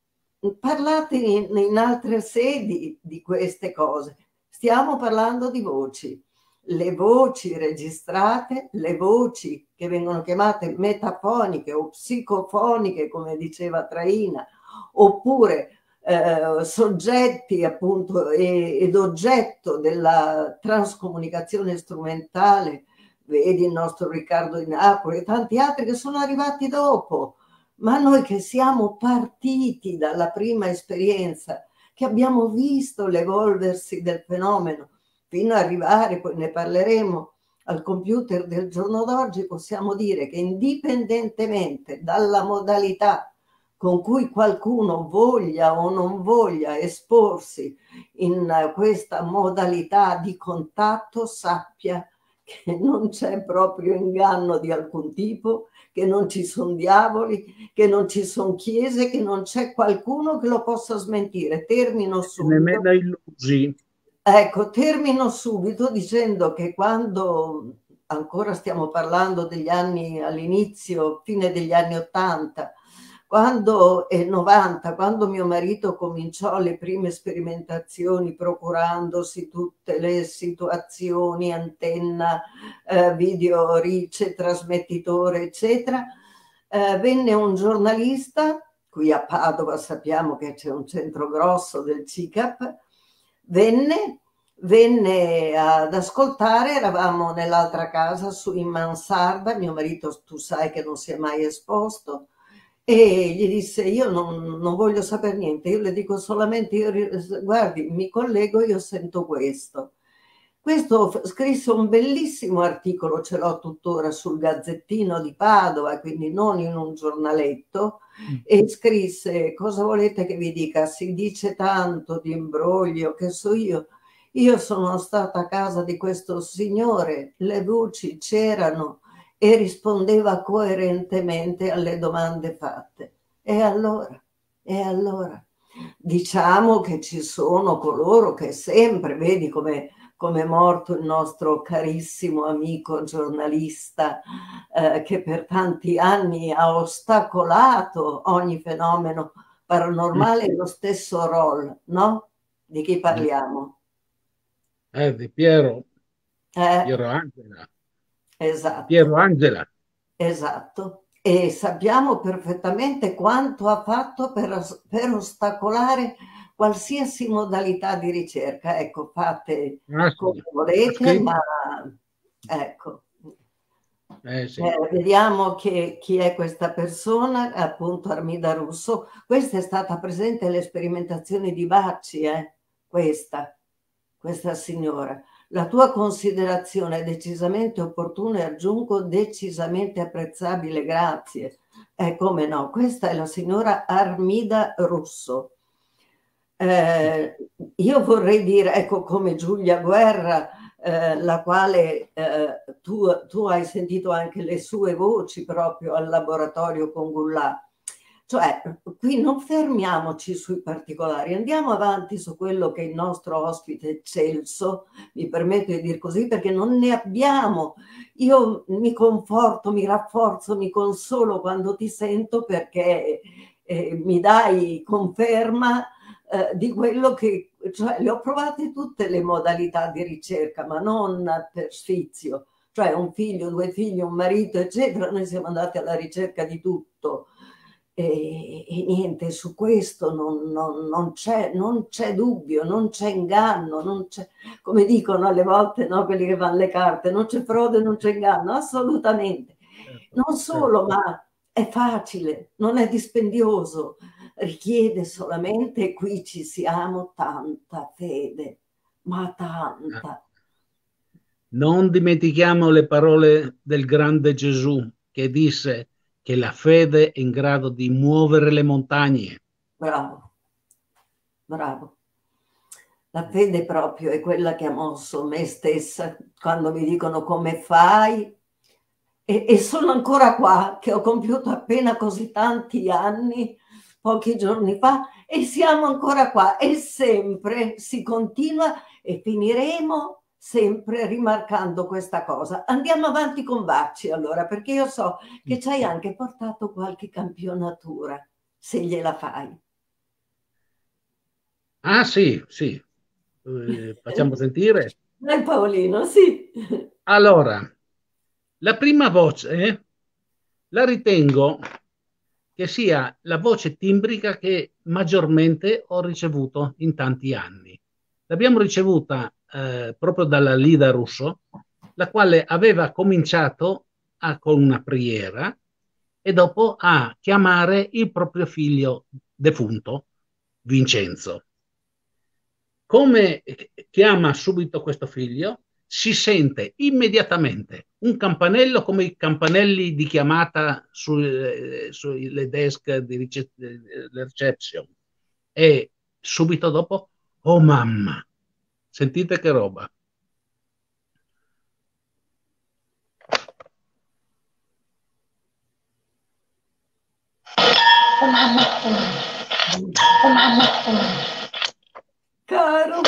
Parlate in, in altre sedi di queste cose. Stiamo parlando di voci. Le voci registrate, le voci che vengono chiamate metafoniche o psicofoniche, come diceva Traina, oppure eh, soggetti appunto e, ed oggetto della transcomunicazione strumentale, vedi il nostro Riccardo di Napoli e tanti altri che sono arrivati dopo, ma noi che siamo partiti dalla prima esperienza, che abbiamo visto l'evolversi del fenomeno, fino ad arrivare, poi ne parleremo, al computer del giorno d'oggi, possiamo dire che indipendentemente dalla modalità con cui qualcuno voglia o non voglia esporsi in questa modalità di contatto, sappia che non c'è proprio inganno di alcun tipo, che non ci sono diavoli, che non ci sono chiese, che non c'è qualcuno che lo possa smentire. Termino subito. Nemmeno illusi. Ecco, termino subito dicendo che quando ancora stiamo parlando degli anni all'inizio, fine degli anni ottanta, quando e novanta, quando mio marito cominciò le prime sperimentazioni procurandosi tutte le situazioni, antenna, eh, video, rice, trasmettitore, eccetera, eh, venne un giornalista, qui a Padova sappiamo che c'è un centro grosso del C I C A P, venne, venne ad ascoltare, eravamo nell'altra casa su in mansarda, mio marito tu sai che non si è mai esposto, e gli disse io non, non voglio sapere niente, io le dico solamente, io, guardi, mi collego, io sento questo. Questo scrisse un bellissimo articolo, ce l'ho tuttora sul Gazzettino di Padova, quindi non in un giornaletto, e scrisse cosa volete che vi dica, si dice tanto di imbroglio, che so io, io sono stata a casa di questo signore, le voci c'erano e rispondeva coerentemente alle domande fatte. E allora, e allora, diciamo che ci sono coloro che sempre, vedi come come è morto il nostro carissimo amico giornalista eh, che per tanti anni ha ostacolato ogni fenomeno paranormale, lo stesso Roll, no? Di chi parliamo? Eh, di Piero, Eh, Piero Angela, Piero esatto. Angela. Esatto, e sappiamo perfettamente quanto ha fatto per, os- per ostacolare qualsiasi modalità di ricerca. Ecco, fate Ah, come sì. Ha volete, scritto, ma ecco. eh, sì. Eh, vediamo che, chi è questa persona, appunto Armida Russo. Questa è stata presente alle sperimentazioni di Bacci, eh? Questa, questa signora. La tua considerazione è decisamente opportuna e aggiungo decisamente apprezzabile, grazie. Eh, come no, questa è la signora Armida Russo. Eh, io vorrei dire, ecco, come Giulia Guerra, eh, la quale eh, tu, tu hai sentito anche le sue voci proprio al laboratorio con Goulart. Cioè, qui non fermiamoci sui particolari, andiamo avanti su quello che il nostro ospite eccelso, mi permetto di dire così, perché non ne abbiamo. Io mi conforto, mi rafforzo, mi consolo quando ti sento perché eh, mi dai conferma eh, di quello che, cioè le ho provate tutte le modalità di ricerca, ma non per sfizio, cioè un figlio, due figli, un marito, eccetera. Noi siamo andati alla ricerca di tutto. E, e niente, su questo non, non, non, c'è, non c'è dubbio, non c'è inganno, non c'è, come dicono alle volte, no, quelli che fanno le carte, non c'è frode, non c'è inganno, assolutamente. Certo, Non certo. solo, ma è facile, non è dispendioso, richiede solamente, e qui ci siamo, tanta fede, ma Ah, tanta. non dimentichiamo le parole del grande Gesù che disse che la fede è in grado di muovere le montagne. Bravo, bravo. La fede proprio è quella che ha mosso me stessa quando mi dicono come fai, e, e sono ancora qua, che ho compiuto appena così tanti anni, pochi giorni fa, e siamo ancora qua e sempre si continua e finiremo sempre rimarcando questa cosa. Andiamo avanti con Bacci allora, perché io so che ci hai anche portato qualche campionatura, se gliela fai. Ah, sì, sì. Eh, facciamo sentire. Dai Paolino, sì. Allora, la prima voce eh, la ritengo che sia la voce timbrica che maggiormente ho ricevuto in tanti anni. L'abbiamo ricevuta eh, proprio dalla Lida Russo, la quale aveva cominciato a- con una preghiera e dopo a chiamare il proprio figlio defunto, Vincenzo. Come chiama subito questo figlio? Si sente immediatamente un campanello come i campanelli di chiamata sulle, sulle desk di rice- reception e subito dopo, oh mamma, sentite che roba. Oh mamma, oh mamma, oh mamma, oh mamma. Caro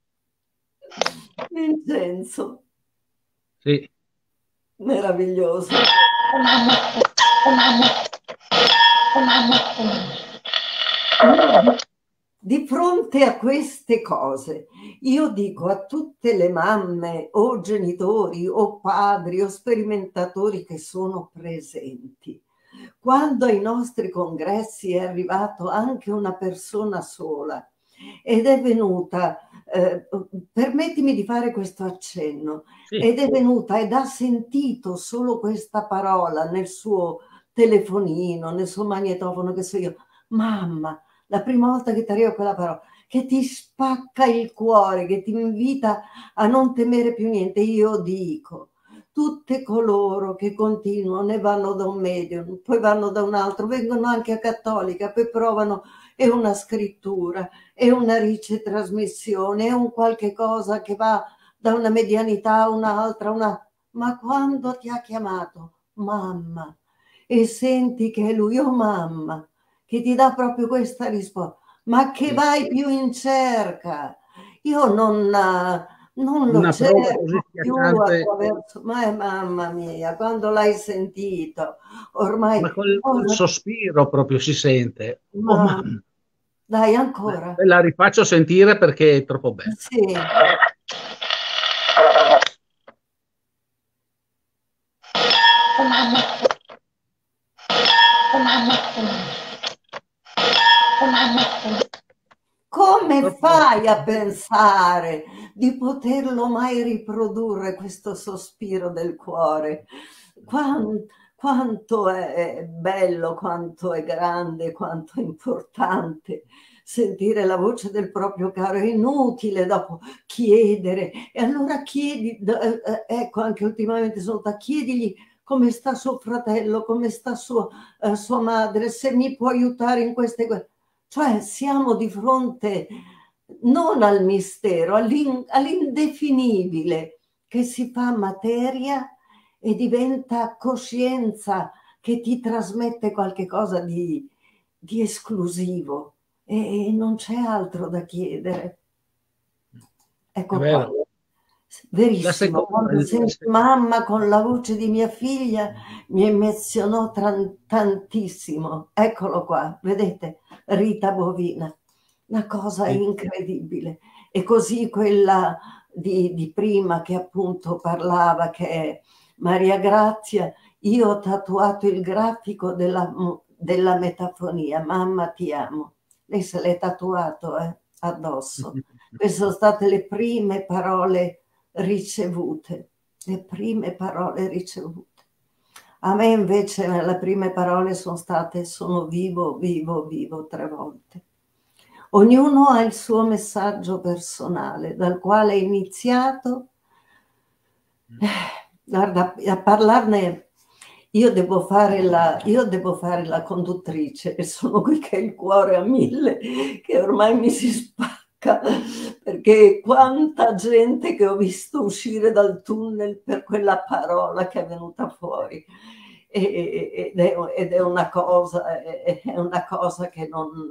Vincenzo, Sì. meraviglioso. Oh mamma, oh mamma, oh mamma, oh mamma. Io di, di fronte a queste cose, io dico a tutte le mamme o genitori o padri o sperimentatori che sono presenti, quando ai nostri congressi è arrivato anche una persona sola ed è venuta, eh, permettimi di fare questo accenno, Sì. ed è venuta ed ha sentito solo questa parola nel suo telefonino, nel suo magnetofono, che so io, mamma, la prima volta che ti arriva quella parola, che ti spacca il cuore, che ti invita a non temere più niente, io dico, tutte coloro che continuano e vanno da un medium, poi vanno da un altro, vengono anche a cattolica, poi provano, è una scrittura, è una ricetrasmissione, è un qualche cosa che va da una medianità a un'altra, una... ma quando ti ha chiamato mamma e senti che è lui, oh mamma, che ti dà proprio questa risposta, ma che Sì. vai più in cerca? Io non, non lo Una prova così cerco più schiacciante, attraverso, ma mamma mia, quando l'hai sentito, ormai, ma col, col cosa, sospiro proprio si sente. Oh ma mamma. dai Beh, ancora, ve la rifaccio sentire perché è troppo bella. sì, Oh mamma. Oh mamma. Oh mamma. Come fai a pensare di poterlo mai riprodurre questo sospiro del cuore? Quan- quanto è bello, quanto è grande, quanto è importante sentire la voce del proprio caro. È inutile dopo chiedere. E allora chiedi, eh, eh, ecco, anche ultimamente sono stata, chiedigli come sta suo fratello, come sta sua, eh, sua madre, se mi può aiutare in queste cose. Cioè siamo di fronte non al mistero, all'in- all'indefinibile che si fa materia e diventa coscienza che ti trasmette qualche cosa di, di esclusivo e, e non c'è altro da chiedere. È Ecco qua. vero. La Verissimo, seconda, quando il- sento mamma con la voce di mia figlia mi emozionò tran- tantissimo. Eccolo qua, vedete, Rita Bovina, una cosa sì. incredibile. E così quella di, di prima che appunto parlava, che è Maria Grazia, io ho tatuato il grafico della, della metafonia, mamma ti amo. Lei se l'è tatuato eh, addosso. Queste sono state le prime parole ricevute, le prime parole ricevute. A me invece le prime parole sono state sono vivo, vivo, vivo tre volte. Ognuno ha il suo messaggio personale dal quale è iniziato. Eh, guarda, a parlarne io devo fare la, io devo fare la conduttrice e sono qui che ho il cuore a mille, che ormai mi si spacca, perché quanta gente che ho visto uscire dal tunnel per quella parola che è venuta fuori. E- ed, è, ed è una cosa, è una cosa che non,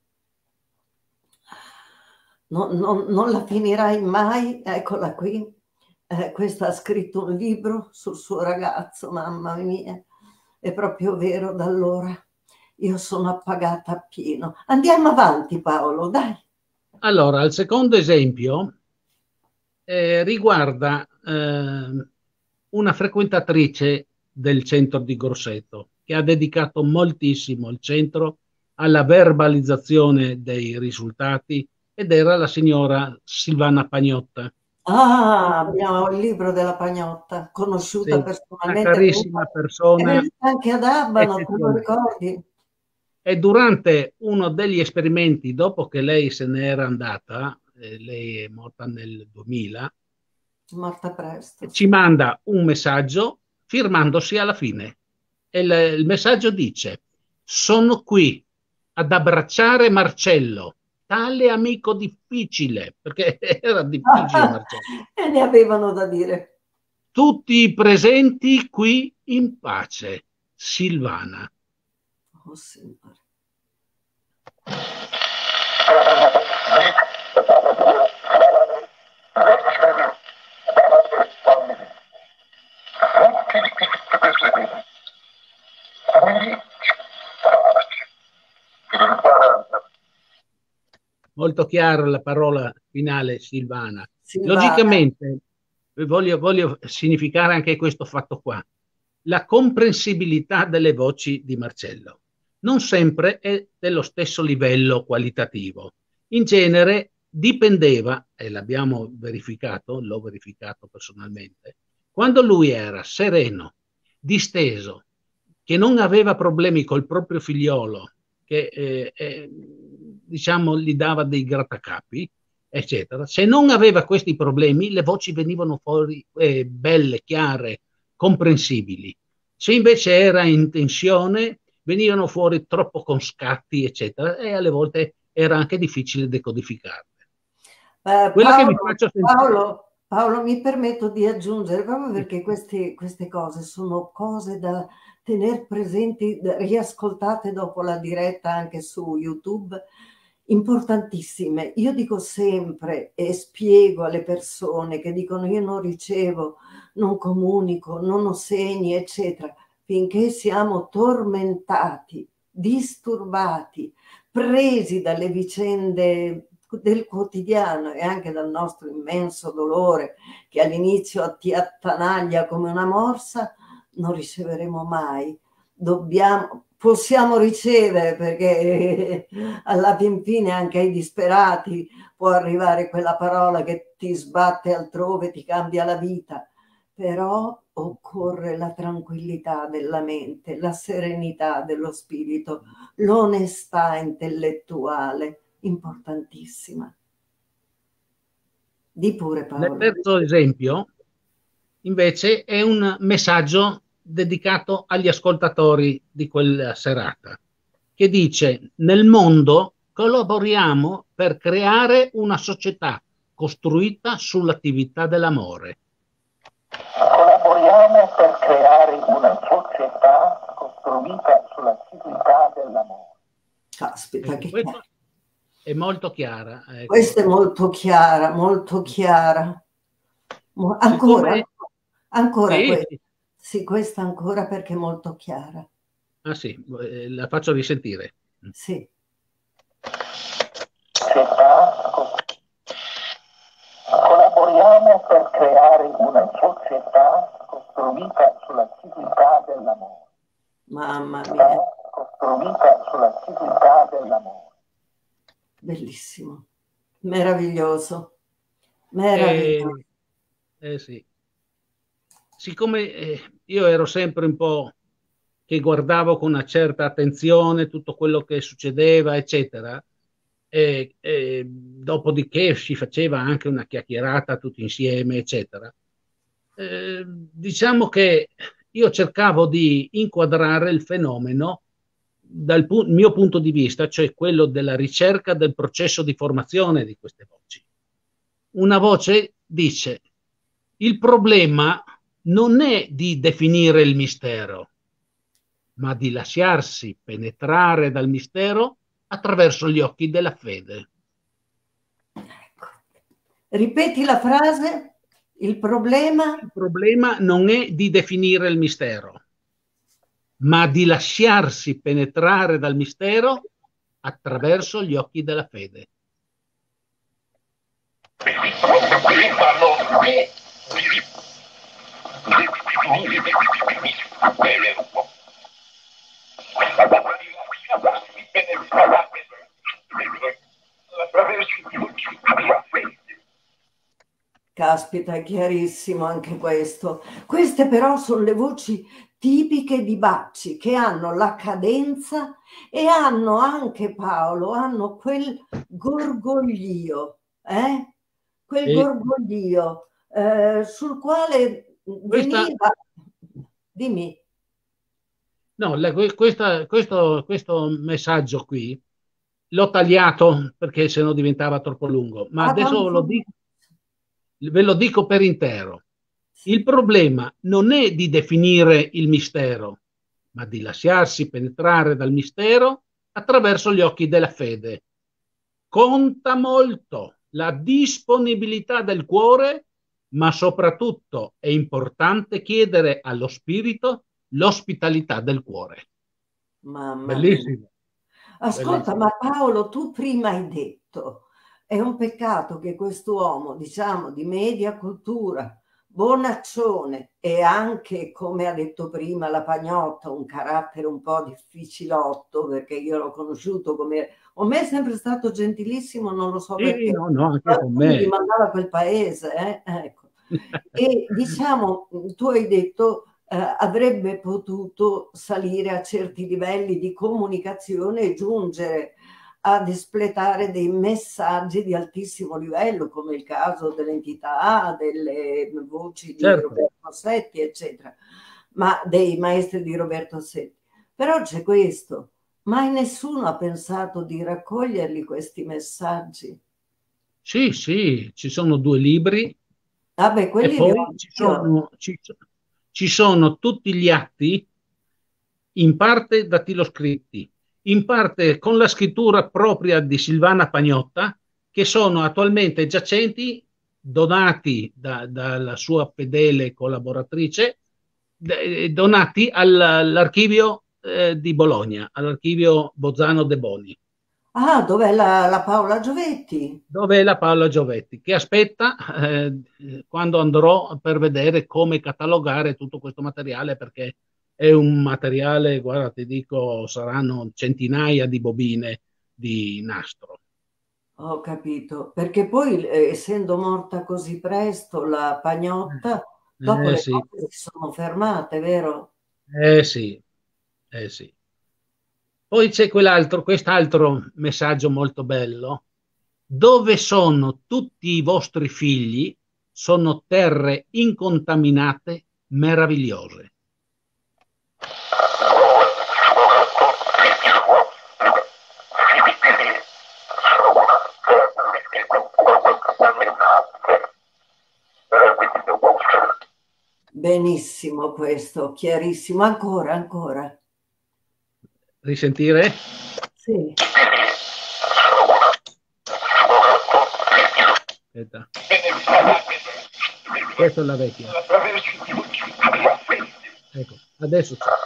non, non, non la finirai mai. Eccola qui. Eh, questa ha scritto un libro sul suo ragazzo, mamma mia, è proprio vero, da allora io sono appagata appieno. Andiamo avanti, Paolo, dai. Allora, il secondo esempio eh, riguarda eh, una frequentatrice del centro di Grosseto che ha dedicato moltissimo il centro alla verbalizzazione dei risultati ed era la signora Silvana Pagnotta. Ah, abbiamo il libro della Pagnotta, conosciuta Sì, una personalmente, carissima è persona venuta anche ad Abano, te lo eccezionale. ricordi? E durante uno degli esperimenti, dopo che lei se n'era andata, eh, lei è morta nel duemila, Morta presto, ci sì. manda un messaggio firmandosi alla fine. E il, il messaggio dice: Sono qui ad abbracciare Marcello, tale amico difficile, perché era difficile Marcello. E ne avevano da dire. Tutti i presenti qui in pace. Silvana. Oh, Signore. Molto chiara la parola finale Silvana. Silvana. Logicamente, voglio, voglio significare anche questo fatto qua. La comprensibilità delle voci di Marcello non sempre è dello stesso livello qualitativo. In genere dipendeva, e l'abbiamo verificato, l'ho verificato personalmente, quando lui era sereno, disteso, che non aveva problemi col proprio figliolo, che eh, eh, diciamo gli dava dei grattacapi, eccetera. Se non aveva questi problemi, le voci venivano fuori eh, belle, chiare, comprensibili. Se invece era in tensione, venivano fuori troppo con scatti, eccetera, e alle volte era anche difficile decodificarle. Eh, Quella che vi Paolo, faccio sentire. Paolo, Paolo, mi permetto di aggiungere, proprio perché queste, queste cose sono cose da tenere presenti, da- riascoltate dopo la diretta anche su YouTube, importantissime. Io dico sempre e spiego alle persone che dicono io non ricevo, non comunico, non ho segni, eccetera, finché siamo tormentati, disturbati, presi dalle vicende del quotidiano e anche dal nostro immenso dolore che all'inizio ti attanaglia come una morsa, non riceveremo mai. Dobbiamo, possiamo ricevere, perché alla fin fine anche ai disperati può arrivare quella parola che ti sbatte altrove, ti cambia la vita, però occorre la tranquillità della mente, la serenità dello spirito, l'onestà intellettuale, importantissima. Di pure, Paolo. Il terzo esempio, invece, è un messaggio dedicato agli ascoltatori di quella serata, che dice: nel mondo collaboriamo per creare una società costruita sull'attività dell'amore. Collaboriamo per creare una società costruita sull'attività dell'amore. Caspita, Ecco, che questa è molto chiara. Ecco. Questa è molto chiara, molto chiara. Ancora, Siccome... ancora sì, questa. sì. Sì, questa ancora perché è molto chiara. Ah sì, eh, la faccio risentire. Sì. Collaboriamo per creare una società costruita sull'attività dell'amore. Mamma mia. Costruita sull'attività dell'amore. Bellissimo, meraviglioso, meraviglioso. Eh, eh sì. Siccome eh, io ero sempre un po' che guardavo con una certa attenzione tutto quello che succedeva, eccetera, e, e dopodiché si faceva anche una chiacchierata tutti insieme, eccetera. Eh, diciamo che io cercavo di inquadrare il fenomeno dal pu- mio punto di vista, cioè quello della ricerca del processo di formazione di queste voci. Una voce dice: il problema non è di definire il mistero, ma di lasciarsi penetrare dal mistero attraverso gli occhi della fede. Ecco. Ripeti la frase? Il problema? Il problema non è di definire il mistero, ma di lasciarsi penetrare dal mistero attraverso gli occhi della fede. Caspita, è chiarissimo anche questo. Queste però sono le voci tipiche di Bacci, che hanno la cadenza e hanno anche, Paolo, hanno quel gorgoglio, eh? quel E gorgoglio eh, sul quale questa, veniva... Dimmi. no, la, questa, questo, questo messaggio qui l'ho tagliato perché sennò diventava troppo lungo, ma adesso lo dico, ve lo dico per intero. Il problema non è di definire il mistero, ma di lasciarsi penetrare dal mistero attraverso gli occhi della fede. Conta molto la disponibilità del cuore, ma soprattutto è importante chiedere allo spirito l'ospitalità del cuore. Mamma Bellissimo. mia. Ascolta, Bellissimo. ma Paolo, tu prima hai detto, è un peccato che quest'uomo, diciamo, di media cultura, bonaccione e anche, come ha detto prima la Pagnotta, un carattere un po' difficilotto, perché io l'ho conosciuto come... Con me è sempre stato gentilissimo, non lo so Sì, perché. no, no, anche con me. Gli mandava quel paese, eh? Ecco. E diciamo, tu hai detto... Eh, avrebbe potuto salire a certi livelli di comunicazione e giungere ad espletare dei messaggi di altissimo livello, come il caso dell'entità, delle voci di certo. Roberto Setti, eccetera, ma dei maestri di Roberto Setti. Però c'è questo, mai nessuno ha pensato di raccoglierli questi messaggi? Sì, sì, ci sono due libri. Ah beh, quelli E poi li ci ho sono, ci, ci sono tutti gli atti, in parte dattiloscritti, in parte con la scrittura propria di Silvana Pagnotta, che sono attualmente giacenti, donati da, dalla sua fedele collaboratrice, donati all'archivio eh, di Bologna, all'archivio Bozzano De Boni. Ah, dov'è la, la Paola Giovetti? Dove è la Paola Giovetti, che aspetta eh, quando andrò per vedere come catalogare tutto questo materiale, perché è un materiale, guarda, ti dico, saranno centinaia di bobine di nastro. Ho capito, perché poi eh, essendo morta così presto la Pagnotta, dopo Eh le sì, cose si sono fermate, vero? eh sì, eh sì. Poi c'è quell'altro, quest'altro messaggio molto bello. Dove sono tutti i vostri figli? Sono terre incontaminate, meravigliose. Benissimo questo, chiarissimo. Ancora, ancora. Risentire? Sì. Aspetta. Questa è la vecchia. Ecco, adesso c'è.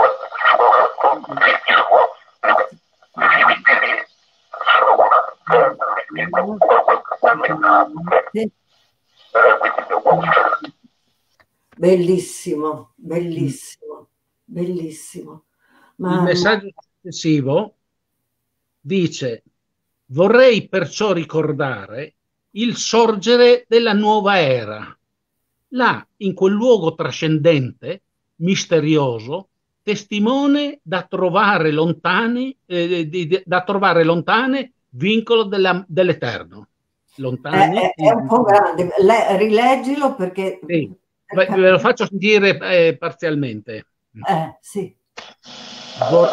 Bellissimo, Mm. bellissimo, bellissimo. Il Mamma, messaggio successivo dice: vorrei perciò ricordare il sorgere della nuova era, là in quel luogo trascendente, misterioso, testimone da trovare lontani, eh, di- di- da trovare lontane, vincolo della- dell'eterno. è, Lontani, è- è il un po' vincolo grande. Le- rileggilo perché sì. per Ve ve lo capire. faccio sentire eh, parzialmente. Eh, sì. Vor-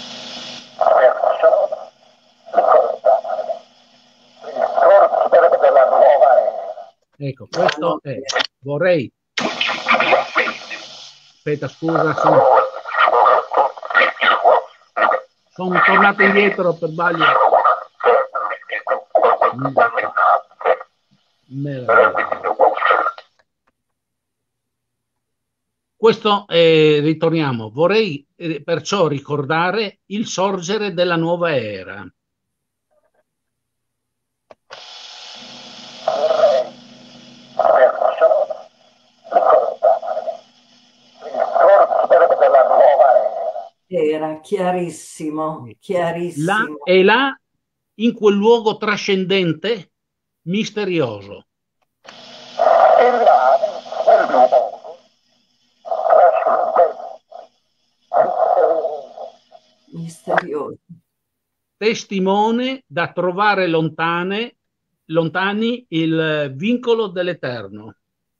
ecco, Ma non questo è. Vorrei. Aspetta, scusa, sono, sono tornato indietro per sbaglio. Meraviglioso. Questo, eh, ritorniamo, vorrei eh, perciò ricordare il sorgere della nuova era. era chiarissimo, Là chiarissimo. e là, in quel luogo trascendente, misterioso. Misterioso. Testimone da trovare lontane, lontani il vincolo dell'eterno.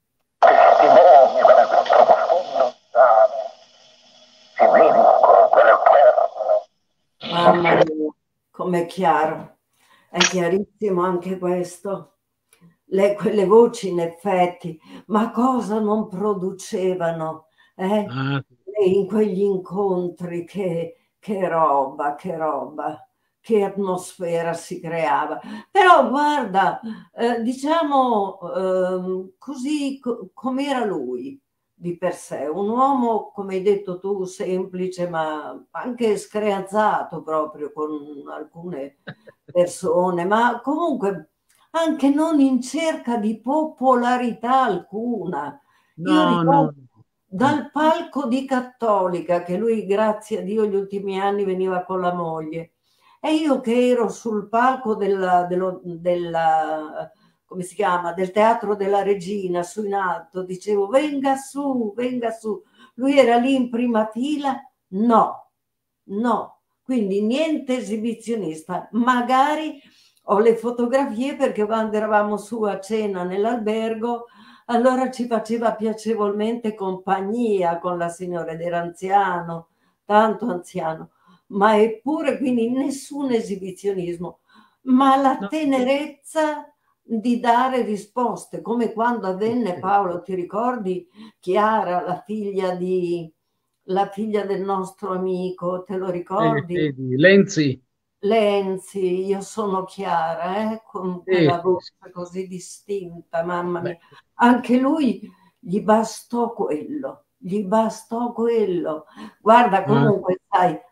Mamma mia, com'è chiaro. È chiarissimo anche questo. Le, quelle voci, in effetti, ma cosa non producevano eh? Ah, In quegli incontri? Che, che roba, che roba, che atmosfera si creava. Però guarda, eh, diciamo ehm, così co- com'era lui di per sé, un uomo, come hai detto tu, semplice, ma anche screanzato proprio con alcune persone, ma comunque anche non in cerca di popolarità alcuna. Io no, ricordo no, no. dal palco di Cattolica, che lui, grazie a Dio, gli ultimi anni veniva con la moglie, e io che ero sul palco della, dello- della- come si chiama, del Teatro della Regina, su in alto, dicevo venga su, venga su. Lui era lì in prima fila? No, no. Quindi niente esibizionista. Magari ho le fotografie perché quando eravamo su a cena nell'albergo, allora ci faceva piacevolmente compagnia con la signora ed era anziano, tanto anziano, ma eppure quindi nessun esibizionismo, ma la No, tenerezza di dare risposte, come quando sì, avvenne, sì, Paolo, ti ricordi Chiara, la figlia di la figlia del nostro amico, te lo sì, ricordi? sì, di Lenzi. Lenzi, io sono Chiara, eh, con Sì, quella sì, sì. voce così distinta, mamma Beh, mia. Anche lui gli bastò quello, gli bastò quello. Guarda, ah, comunque, sai,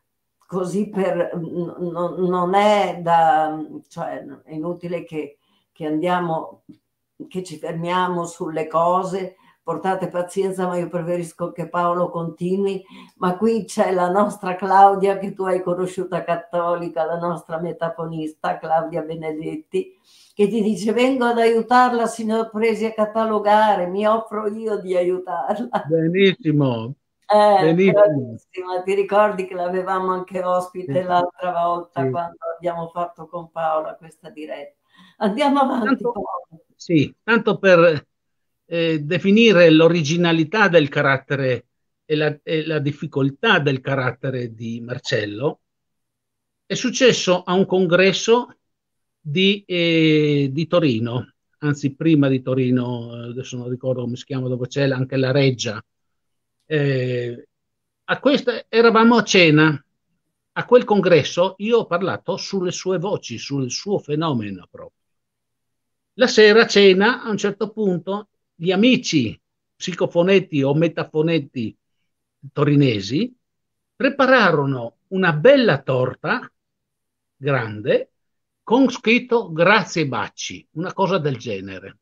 così per, non, non è da, cioè è inutile che, che andiamo, che ci fermiamo sulle cose, portate pazienza, ma io preferisco che Paolo continui, ma qui c'è la nostra Claudia che tu hai conosciuta cattolica, la nostra metafonista Claudia Benedetti, che ti dice: vengo ad aiutarla, signor Presi, a catalogare, mi offro io di aiutarla. Benissimo. Eh, Benissimo. ti ricordi che l'avevamo anche ospite Sì. l'altra volta, Sì. quando abbiamo fatto con Paola questa diretta. Andiamo avanti, Tanto, Paolo. sì, tanto per eh, definire l'originalità del carattere e la, e la difficoltà del carattere di Marcello, è successo a un congresso di, eh, di Torino, anzi prima di Torino, adesso non ricordo come si chiama, dove c'è anche la Reggia. Eh, a questa, eravamo a cena, a quel congresso io ho parlato sulle sue voci, sul suo fenomeno proprio. La sera a cena, a un certo punto, gli amici psicofonetti o metafonetti torinesi prepararono una bella torta grande con scritto grazie Bacci, una cosa del genere.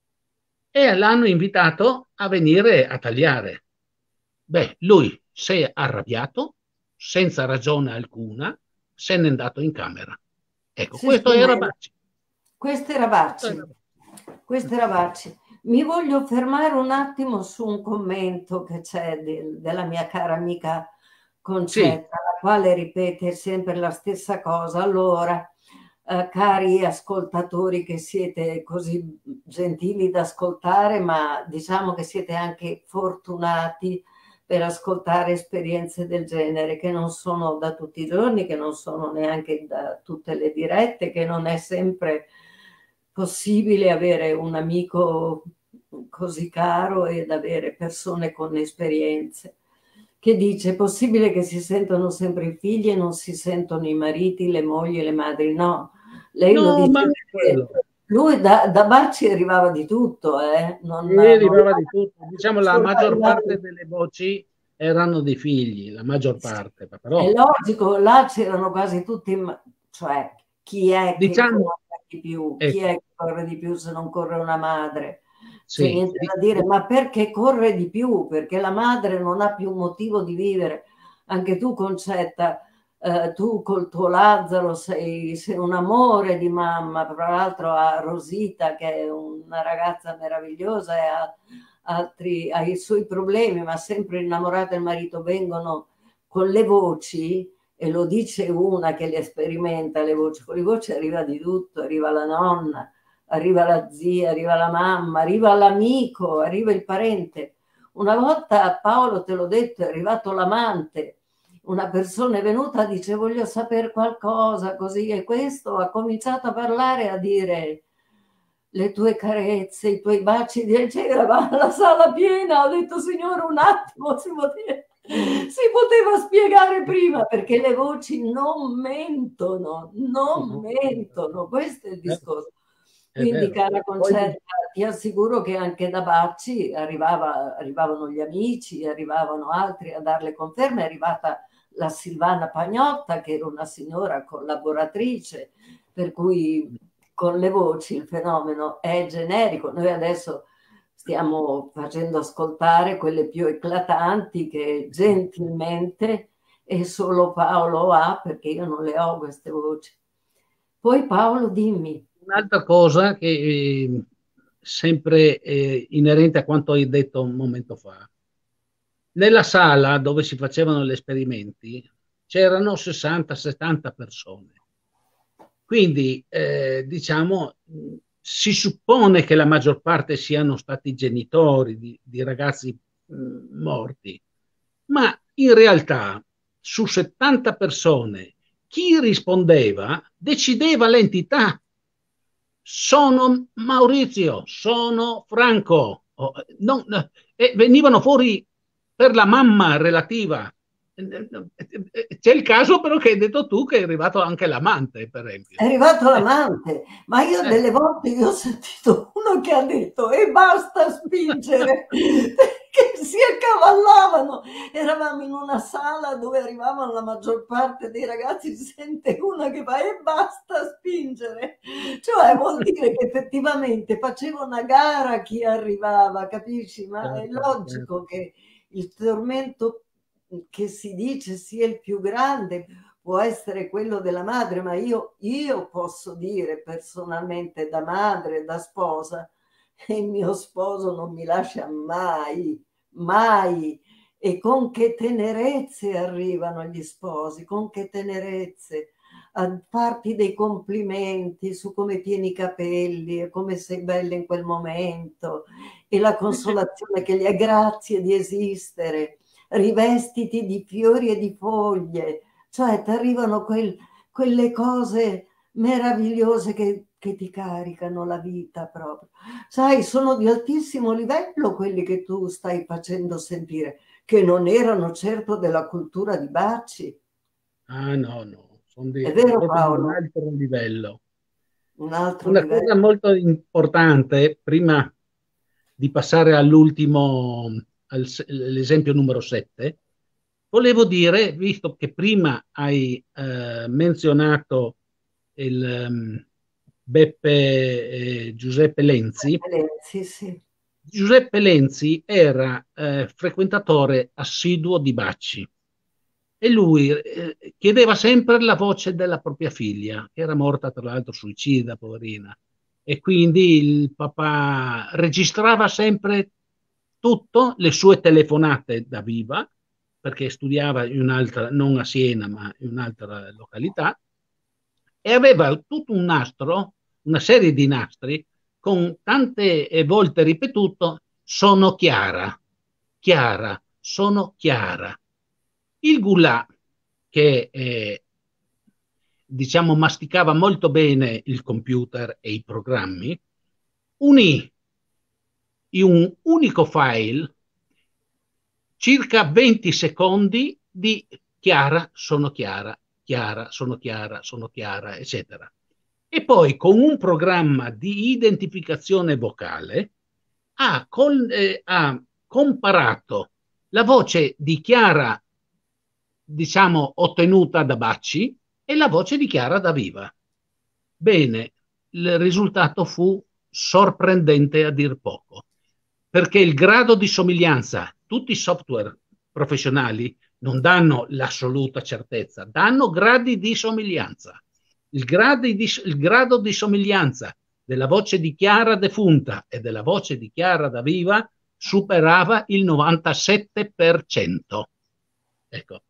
E l'hanno invitato a venire a tagliare. Beh, lui si è arrabbiato, senza ragione alcuna, se n'è andato in camera. Ecco, Sì, questo sì, era Bacci. Questo era Bacci. Questo era Bacci. Mi voglio fermare un attimo su un commento che c'è de, della mia cara amica Concetta, sì, la quale ripete sempre la stessa cosa. Allora, eh, cari ascoltatori che siete così gentili da ascoltare, ma diciamo che siete anche fortunati per ascoltare esperienze del genere, che non sono da tutti i giorni, che non sono neanche da tutte le dirette, che non è sempre possibile avere un amico così caro ed avere persone con esperienze. Che dice: è possibile che si sentono sempre i figli e non si sentono i mariti, le mogli, le madri? No, lei no, lo dice ma perché lui da, da Bacci arrivava di tutto, eh? non, sì, non arrivava di tutto. Diciamo la maggior arrivava... parte delle voci erano dei figli, la maggior parte, però... È logico, là c'erano quasi tutti, cioè chi è che diciamo, corre di più? ecco, Chi è che corre di più se non corre una madre? C'è sì, niente di, da dire, ma perché corre di più? Perché la madre non ha più motivo di vivere. Anche tu, Concetta, eh, tu col tuo Lazzaro sei, sei un amore di mamma, tra l'altro a Rosita che è una ragazza meravigliosa e ha, altri, ha i suoi problemi, ma sempre innamorata del marito, vengono con le voci, e lo dice una che le sperimenta le voci, con le voci arriva di tutto, arriva la nonna, arriva la zia, arriva la mamma, arriva l'amico, arriva il parente. Una volta a Paolo, te l'ho detto, è arrivato l'amante, una persona è venuta, dice voglio sapere qualcosa, così, e questo ha cominciato a parlare, a dire le tue carezze, i tuoi baci, c'era la sala piena, ho detto signore un attimo, si poteva, si poteva spiegare prima, perché le voci non mentono, non mentono, questo è il discorso. Quindi, cara Concetta, ti assicuro che anche da Bacci arrivava, arrivavano gli amici, arrivavano altri a darle conferme, è arrivata la Silvana Pagnotta, che era una signora collaboratrice, per cui con le voci il fenomeno è generico. Noi adesso stiamo facendo ascoltare quelle più eclatanti che gentilmente e solo Paolo ha, perché io non le ho queste voci. Poi Paolo, dimmi. Un'altra cosa che eh, sempre eh, inerente a quanto hai detto un momento fa, nella sala dove si facevano gli esperimenti c'erano sessanta settanta persone. Quindi, eh, diciamo, si suppone che la maggior parte siano stati genitori di, di ragazzi mh, morti, ma in realtà su settanta persone chi rispondeva decideva l'entità. Sono Maurizio, sono Franco, oh, non, e venivano fuori per la mamma relativa. C'è il caso però che hai detto tu che è arrivato anche l'amante, per esempio. È arrivato l'amante, ma io Eh. delle volte io ho sentito uno che ha detto e basta spingere, perché si è scavallavano. Eravamo in una sala dove arrivavano la maggior parte dei ragazzi, si sente una che fa e basta spingere, cioè vuol dire che effettivamente faceva una gara chi arrivava, capisci? Ma è logico che il tormento che si dice sia il più grande può essere quello della madre, ma io, io posso dire personalmente, da madre, da sposa, il mio sposo non mi lascia mai, mai. E con che tenerezze arrivano gli sposi, con che tenerezze a farti dei complimenti su come tieni i capelli e come sei bella in quel momento, e la consolazione che gli è grazie di esistere, rivestiti di fiori e di foglie, cioè ti arrivano quel, quelle cose meravigliose che, che ti caricano la vita proprio. Sai, sono di altissimo livello quelli che tu stai facendo sentire, che non erano certo della cultura di Bacci. Ah no, no, sono di, È vero, proprio di un Paolo? altro livello. Un altro Una livello. cosa molto importante, prima di passare all'ultimo, all'esempio numero sette, volevo dire, visto che prima hai eh, menzionato il um, Beppe eh, Giuseppe Lenzi, Sì, sì. Giuseppe Lenzi era eh, frequentatore assiduo di Bacci e lui eh, chiedeva sempre la voce della propria figlia, che era morta tra l'altro suicida, poverina, e quindi il papà registrava sempre tutto, le sue telefonate da viva, perché studiava in un'altra, non a Siena, ma in un'altra località, e aveva tutto un nastro, una serie di nastri, con tante volte ripetuto, sono Chiara, Chiara, sono Chiara. Il Goulart, che eh, diciamo masticava molto bene il computer e i programmi, unì in un unico file circa venti secondi di Chiara, sono Chiara, Chiara, sono Chiara, sono Chiara, eccetera. E poi con un programma di identificazione vocale ha, col, eh, ha comparato la voce di Chiara, diciamo, ottenuta da Bacci e la voce di Chiara da viva. Bene, il risultato fu sorprendente a dir poco, perché il grado di somiglianza, tutti i software professionali non danno l'assoluta certezza, danno gradi di somiglianza. Il grado di, il grado di somiglianza della voce di Chiara defunta e della voce di Chiara da viva superava il novantasette per cento. Ecco.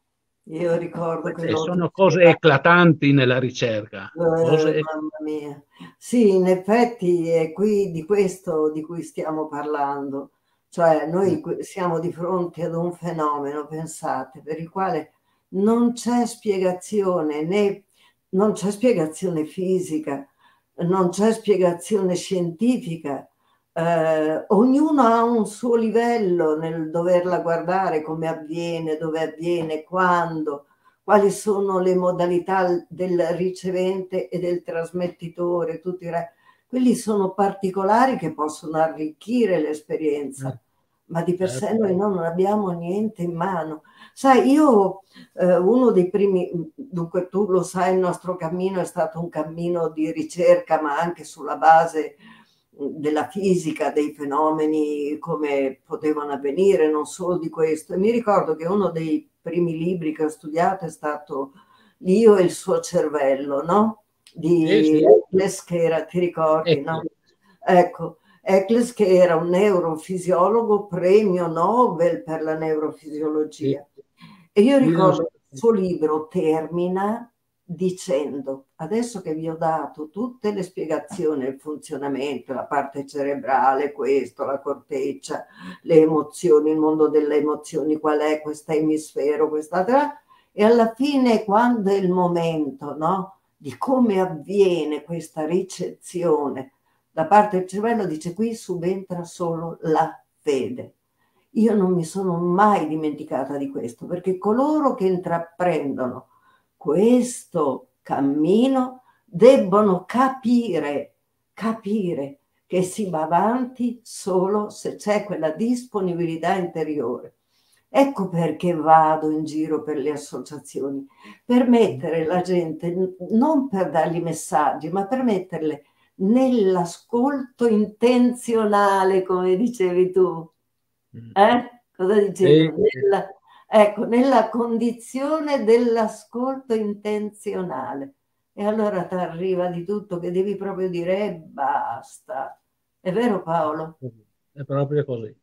Io ricordo che lo sono cose eclatanti nella ricerca. Cose... Eh, mamma mia. Sì, in effetti è qui di questo di cui stiamo parlando. Cioè noi siamo di fronte ad un fenomeno, pensate, per il quale non c'è spiegazione, né non c'è spiegazione fisica, non c'è spiegazione scientifica. Eh, ognuno ha un suo livello nel doverla guardare, come avviene, dove avviene, quando, quali sono le modalità del ricevente e del trasmettitore, tutti i re- quelli sono particolari che possono arricchire l'esperienza, ma di per sé noi non abbiamo niente in mano. Sai, io eh, uno dei primi, dunque tu lo sai, il nostro cammino è stato un cammino di ricerca, ma anche sulla base della fisica, dei fenomeni, come potevano avvenire, non solo di questo. E mi ricordo che uno dei primi libri che ho studiato è stato L'io e il suo cervello, no? Di Eccles, che era, ti ricordi, ecco. No? Ecco, Eccles che era un neurofisiologo, premio Nobel per la neurofisiologia. Sì. E io ricordo che il suo libro termina dicendo: adesso che vi ho dato tutte le spiegazioni, il funzionamento, la parte cerebrale, questo, la corteccia, le emozioni, il mondo delle emozioni, qual è questo emisfero, quest'altra, e alla fine, quando è il momento, no, di come avviene questa ricezione da parte del cervello, dice: qui subentra solo la fede. Io non mi sono mai dimenticata di questo, perché coloro che intraprendono questo cammino debbono capire, capire che si va avanti solo se c'è quella disponibilità interiore. Ecco perché vado in giro per le associazioni, per mettere la gente, non per dargli messaggi, ma per metterle nell'ascolto intenzionale, come dicevi tu. Eh? Cosa dicevi? Sì. Nella, ecco, nella condizione dell'ascolto intenzionale. E allora ti arriva di tutto che devi proprio dire e basta. È vero, Paolo? È proprio così.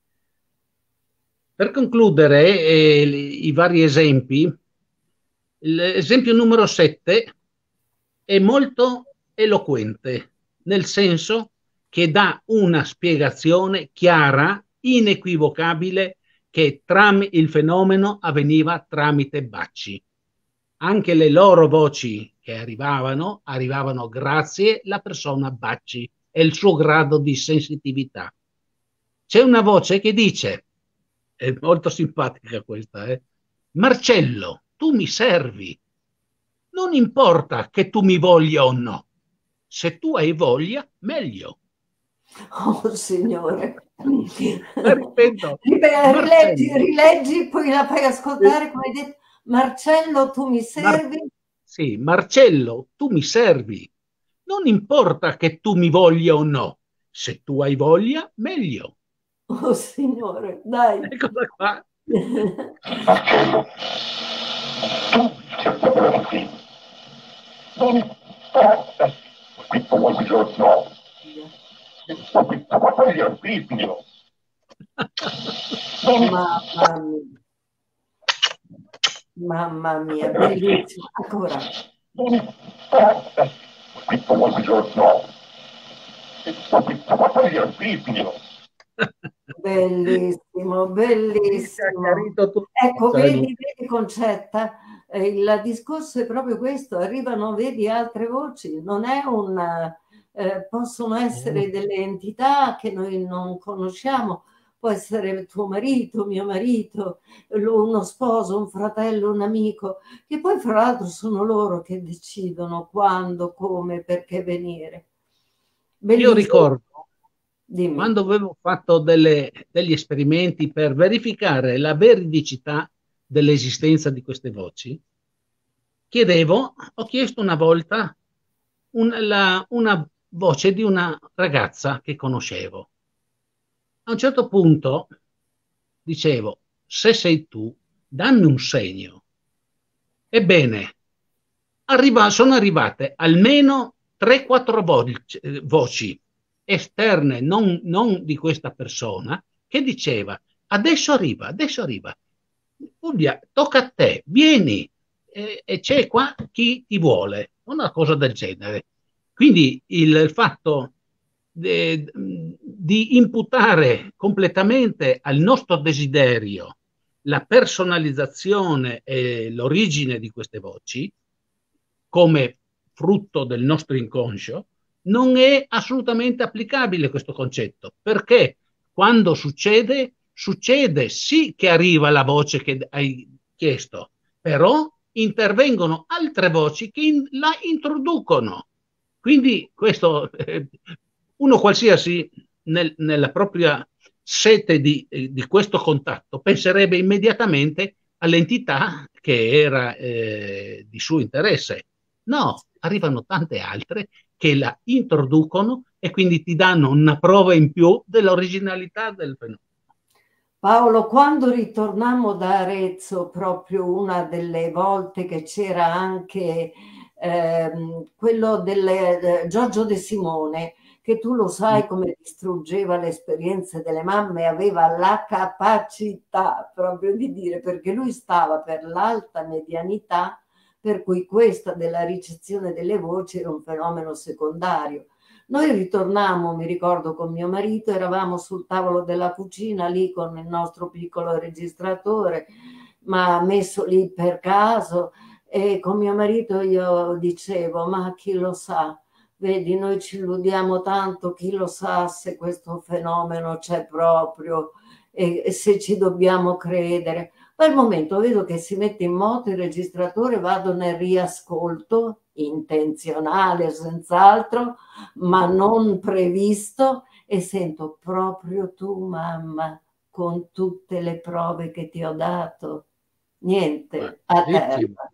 Per concludere eh, i vari esempi, l'esempio numero sette è molto eloquente, nel senso che dà una spiegazione chiara, inequivocabile, che tram- il fenomeno avveniva tramite baci. Anche le loro voci che arrivavano, arrivavano grazie alla persona Bacci e il suo grado di sensitività. C'è una voce che dice, è molto simpatica questa, eh? Marcello, tu mi servi. Non importa che tu mi voglia o no. Se tu hai voglia, meglio. Oh, Signore. Ripeto, Rileggi, Marcello, rileggi, poi la fai ascoltare, come hai detto. Marcello, tu mi Mar- servi? sì, Marcello, tu mi servi. Non importa che tu mi voglia o no. Se tu hai voglia, meglio. Oh, Signore, dai. Eccola qua. Marcello, tu sei proprio qui. Non importa se tu voglio o no. Se tu voglio vivio. Mamma mia. Mamma mia, bellissimo. Ancora. Non importa se tu voglio o no. Se tu voglio vivio. Bellissimo, Si è bellissimo. chiarito tutto, Ecco, Marcello. vedi, vedi Concetta, eh, il discorso è proprio questo, arrivano, vedi, altre voci, non è un, eh, possono essere delle entità che noi non conosciamo, può essere tuo marito, mio marito, uno sposo, un fratello, un amico, che poi fra l'altro sono loro che decidono quando, come, perché venire. Io Bellissimo. ricordo Dimmi. quando avevo fatto delle- degli esperimenti per verificare la veridicità dell'esistenza di queste voci, chiedevo, ho chiesto una volta un- la- una voce di una ragazza che conoscevo. A un certo punto dicevo, se sei tu, dammi un segno. Ebbene, arriva- sono arrivate almeno tre quattro voci, eh, voci esterne, non, non di questa persona, che diceva, adesso arriva, adesso arriva. Fulvia, tocca a te, vieni, eh, e c'è qua chi ti vuole, una cosa del genere. Quindi il fatto de- di imputare completamente al nostro desiderio la personalizzazione e l'origine di queste voci come frutto del nostro inconscio, non è assolutamente applicabile questo concetto, perché quando succede, succede sì che arriva la voce che hai chiesto, però intervengono altre voci che in, la introducono. Quindi questo, eh, uno qualsiasi nel, nella propria sete di, eh, di questo contatto penserebbe immediatamente all'entità che era eh, di suo interesse. No, arrivano tante altre che la introducono e quindi ti danno una prova in più dell'originalità del fenomeno. Paolo, quando ritornammo da Arezzo, proprio una delle volte che c'era anche ehm, quello del eh, Giorgio De Simone, che tu lo sai come distruggeva le esperienze delle mamme, aveva la capacità proprio di dire, perché lui stava per l'alta medianità, per cui questa della ricezione delle voci era un fenomeno secondario. Noi ritornammo, mi ricordo, con mio marito, eravamo sul tavolo della cucina lì con il nostro piccolo registratore, ma messo lì per caso, e con mio marito io dicevo, ma chi lo sa, vedi, noi ci illudiamo tanto, chi lo sa se questo fenomeno c'è proprio e, e se ci dobbiamo credere. Poi al momento vedo che si mette in moto il registratore, vado nel riascolto intenzionale senz'altro, ma non previsto, e sento proprio tu, mamma, con tutte le prove che ti ho dato, niente, a Bellissimo. terra,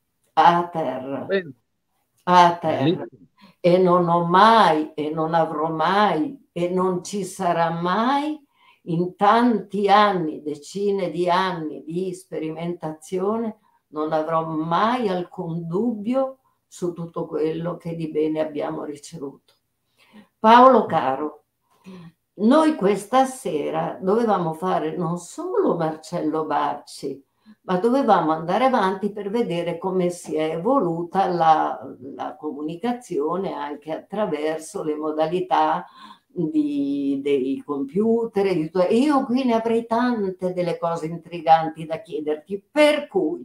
a terra, Bello. a terra. Bellissimo. E non ho mai, e non avrò mai, e non ci sarà mai, in tanti anni, decine di anni di sperimentazione, non avrò mai alcun dubbio su tutto quello che di bene abbiamo ricevuto. Paolo caro, noi questa sera dovevamo fare non solo Marcello Bacci, ma dovevamo andare avanti per vedere come si è evoluta la, la comunicazione anche attraverso le modalità di, dei computer. E di, io qui ne avrei tante delle cose intriganti da chiederti, per cui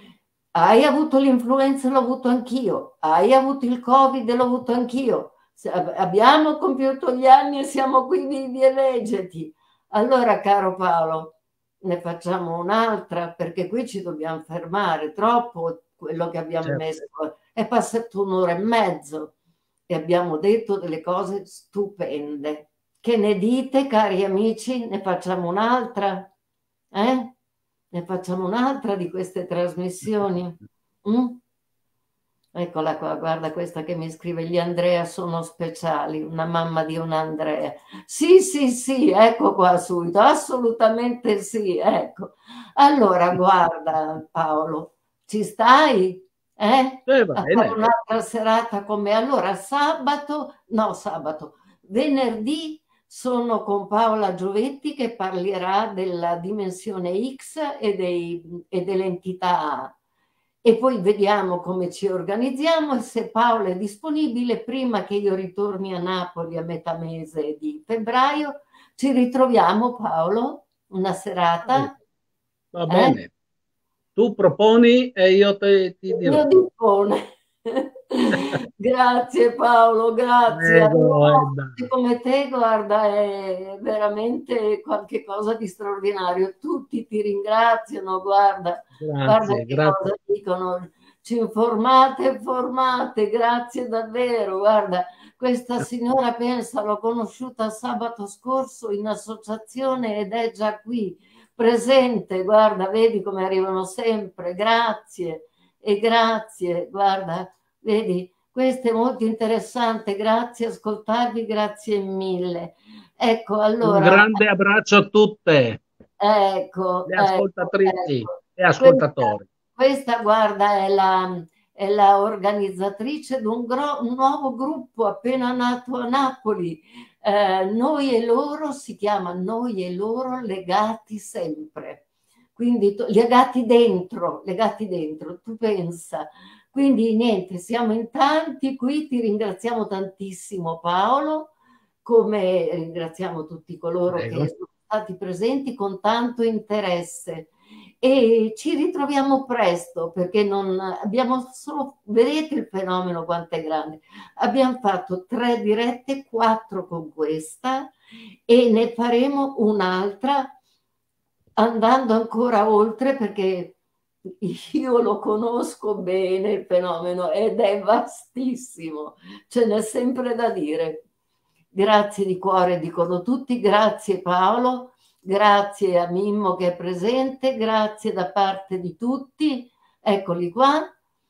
hai avuto l'influenza, l'ho avuto anch'io, hai avuto il Covid, l'ho avuto anch'io, abbiamo compiuto gli anni e siamo qui vivi e vegeti. Allora, caro Paolo, ne facciamo un'altra, perché qui ci dobbiamo fermare, troppo quello che abbiamo certo. messo, è passato un'ora e mezzo e abbiamo detto delle cose stupende. Che ne dite, cari amici? Ne facciamo un'altra? Eh? Ne facciamo un'altra di queste trasmissioni? Mm? Eccola qua, guarda questa che mi scrive: gli Andrea sono speciali, una mamma di un Andrea. Sì, sì, sì, ecco qua subito, assolutamente sì, ecco. Allora, guarda Paolo, ci stai? Eh? Eh, A fare un'altra serata con me. Allora, sabato, no, sabato, venerdì sono con Paola Giovetti che parlerà della dimensione X e, dei, e dell'entità A. E poi vediamo come ci organizziamo e se Paola è disponibile, prima che io ritorni a Napoli a metà mese di febbraio, ci ritroviamo, Paolo, una serata. Va eh? bene. Tu proponi e io te, ti dirò. Io dispone. Grazie Paolo, grazie. Prego, allora, come te, guarda, è veramente qualche cosa di straordinario. Tutti ti ringraziano, guarda, grazie, guarda che grazie. cosa dicono. Ci informate, informate, grazie davvero. Guarda, questa signora, pensa, l'ho conosciuta sabato scorso in associazione ed è già qui, presente. Guarda, vedi come arrivano sempre. Grazie. E grazie, guarda, vedi, questo è molto interessante, grazie, ascoltarvi, grazie mille. Ecco, allora... Un grande abbraccio a tutte ecco, le ascoltatrici ecco, e ascoltatori. Questa, questa guarda, è la, è la organizzatrice di un, un nuovo gruppo appena nato a Napoli. Eh, noi e loro, si chiama Noi e loro legati sempre. Quindi legati dentro, legati dentro, tu pensa. Quindi niente, siamo in tanti qui, ti ringraziamo tantissimo Paolo, come ringraziamo tutti coloro Prego. che sono stati presenti con tanto interesse. E ci ritroviamo presto, perché non abbiamo solo, vedete il fenomeno quanto è grande. Abbiamo fatto tre dirette, quattro con questa, e ne faremo un'altra andando ancora oltre, perché io lo conosco bene il fenomeno ed è vastissimo, ce n'è sempre da dire. Grazie di cuore, dicono tutti, grazie Paolo, grazie a Mimmo che è presente, grazie da parte di tutti, eccoli qua,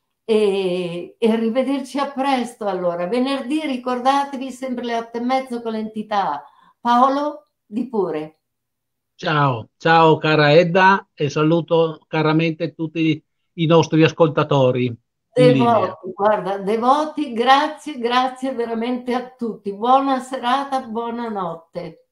e, e arrivederci a presto. Allora, venerdì ricordatevi sempre le otto e mezzo con l'entità. Paolo, di pure. Ciao, ciao cara Edda e saluto caramente tutti i nostri ascoltatori. Devoti, guarda, devoti, grazie, grazie veramente a tutti. Buona serata, buonanotte.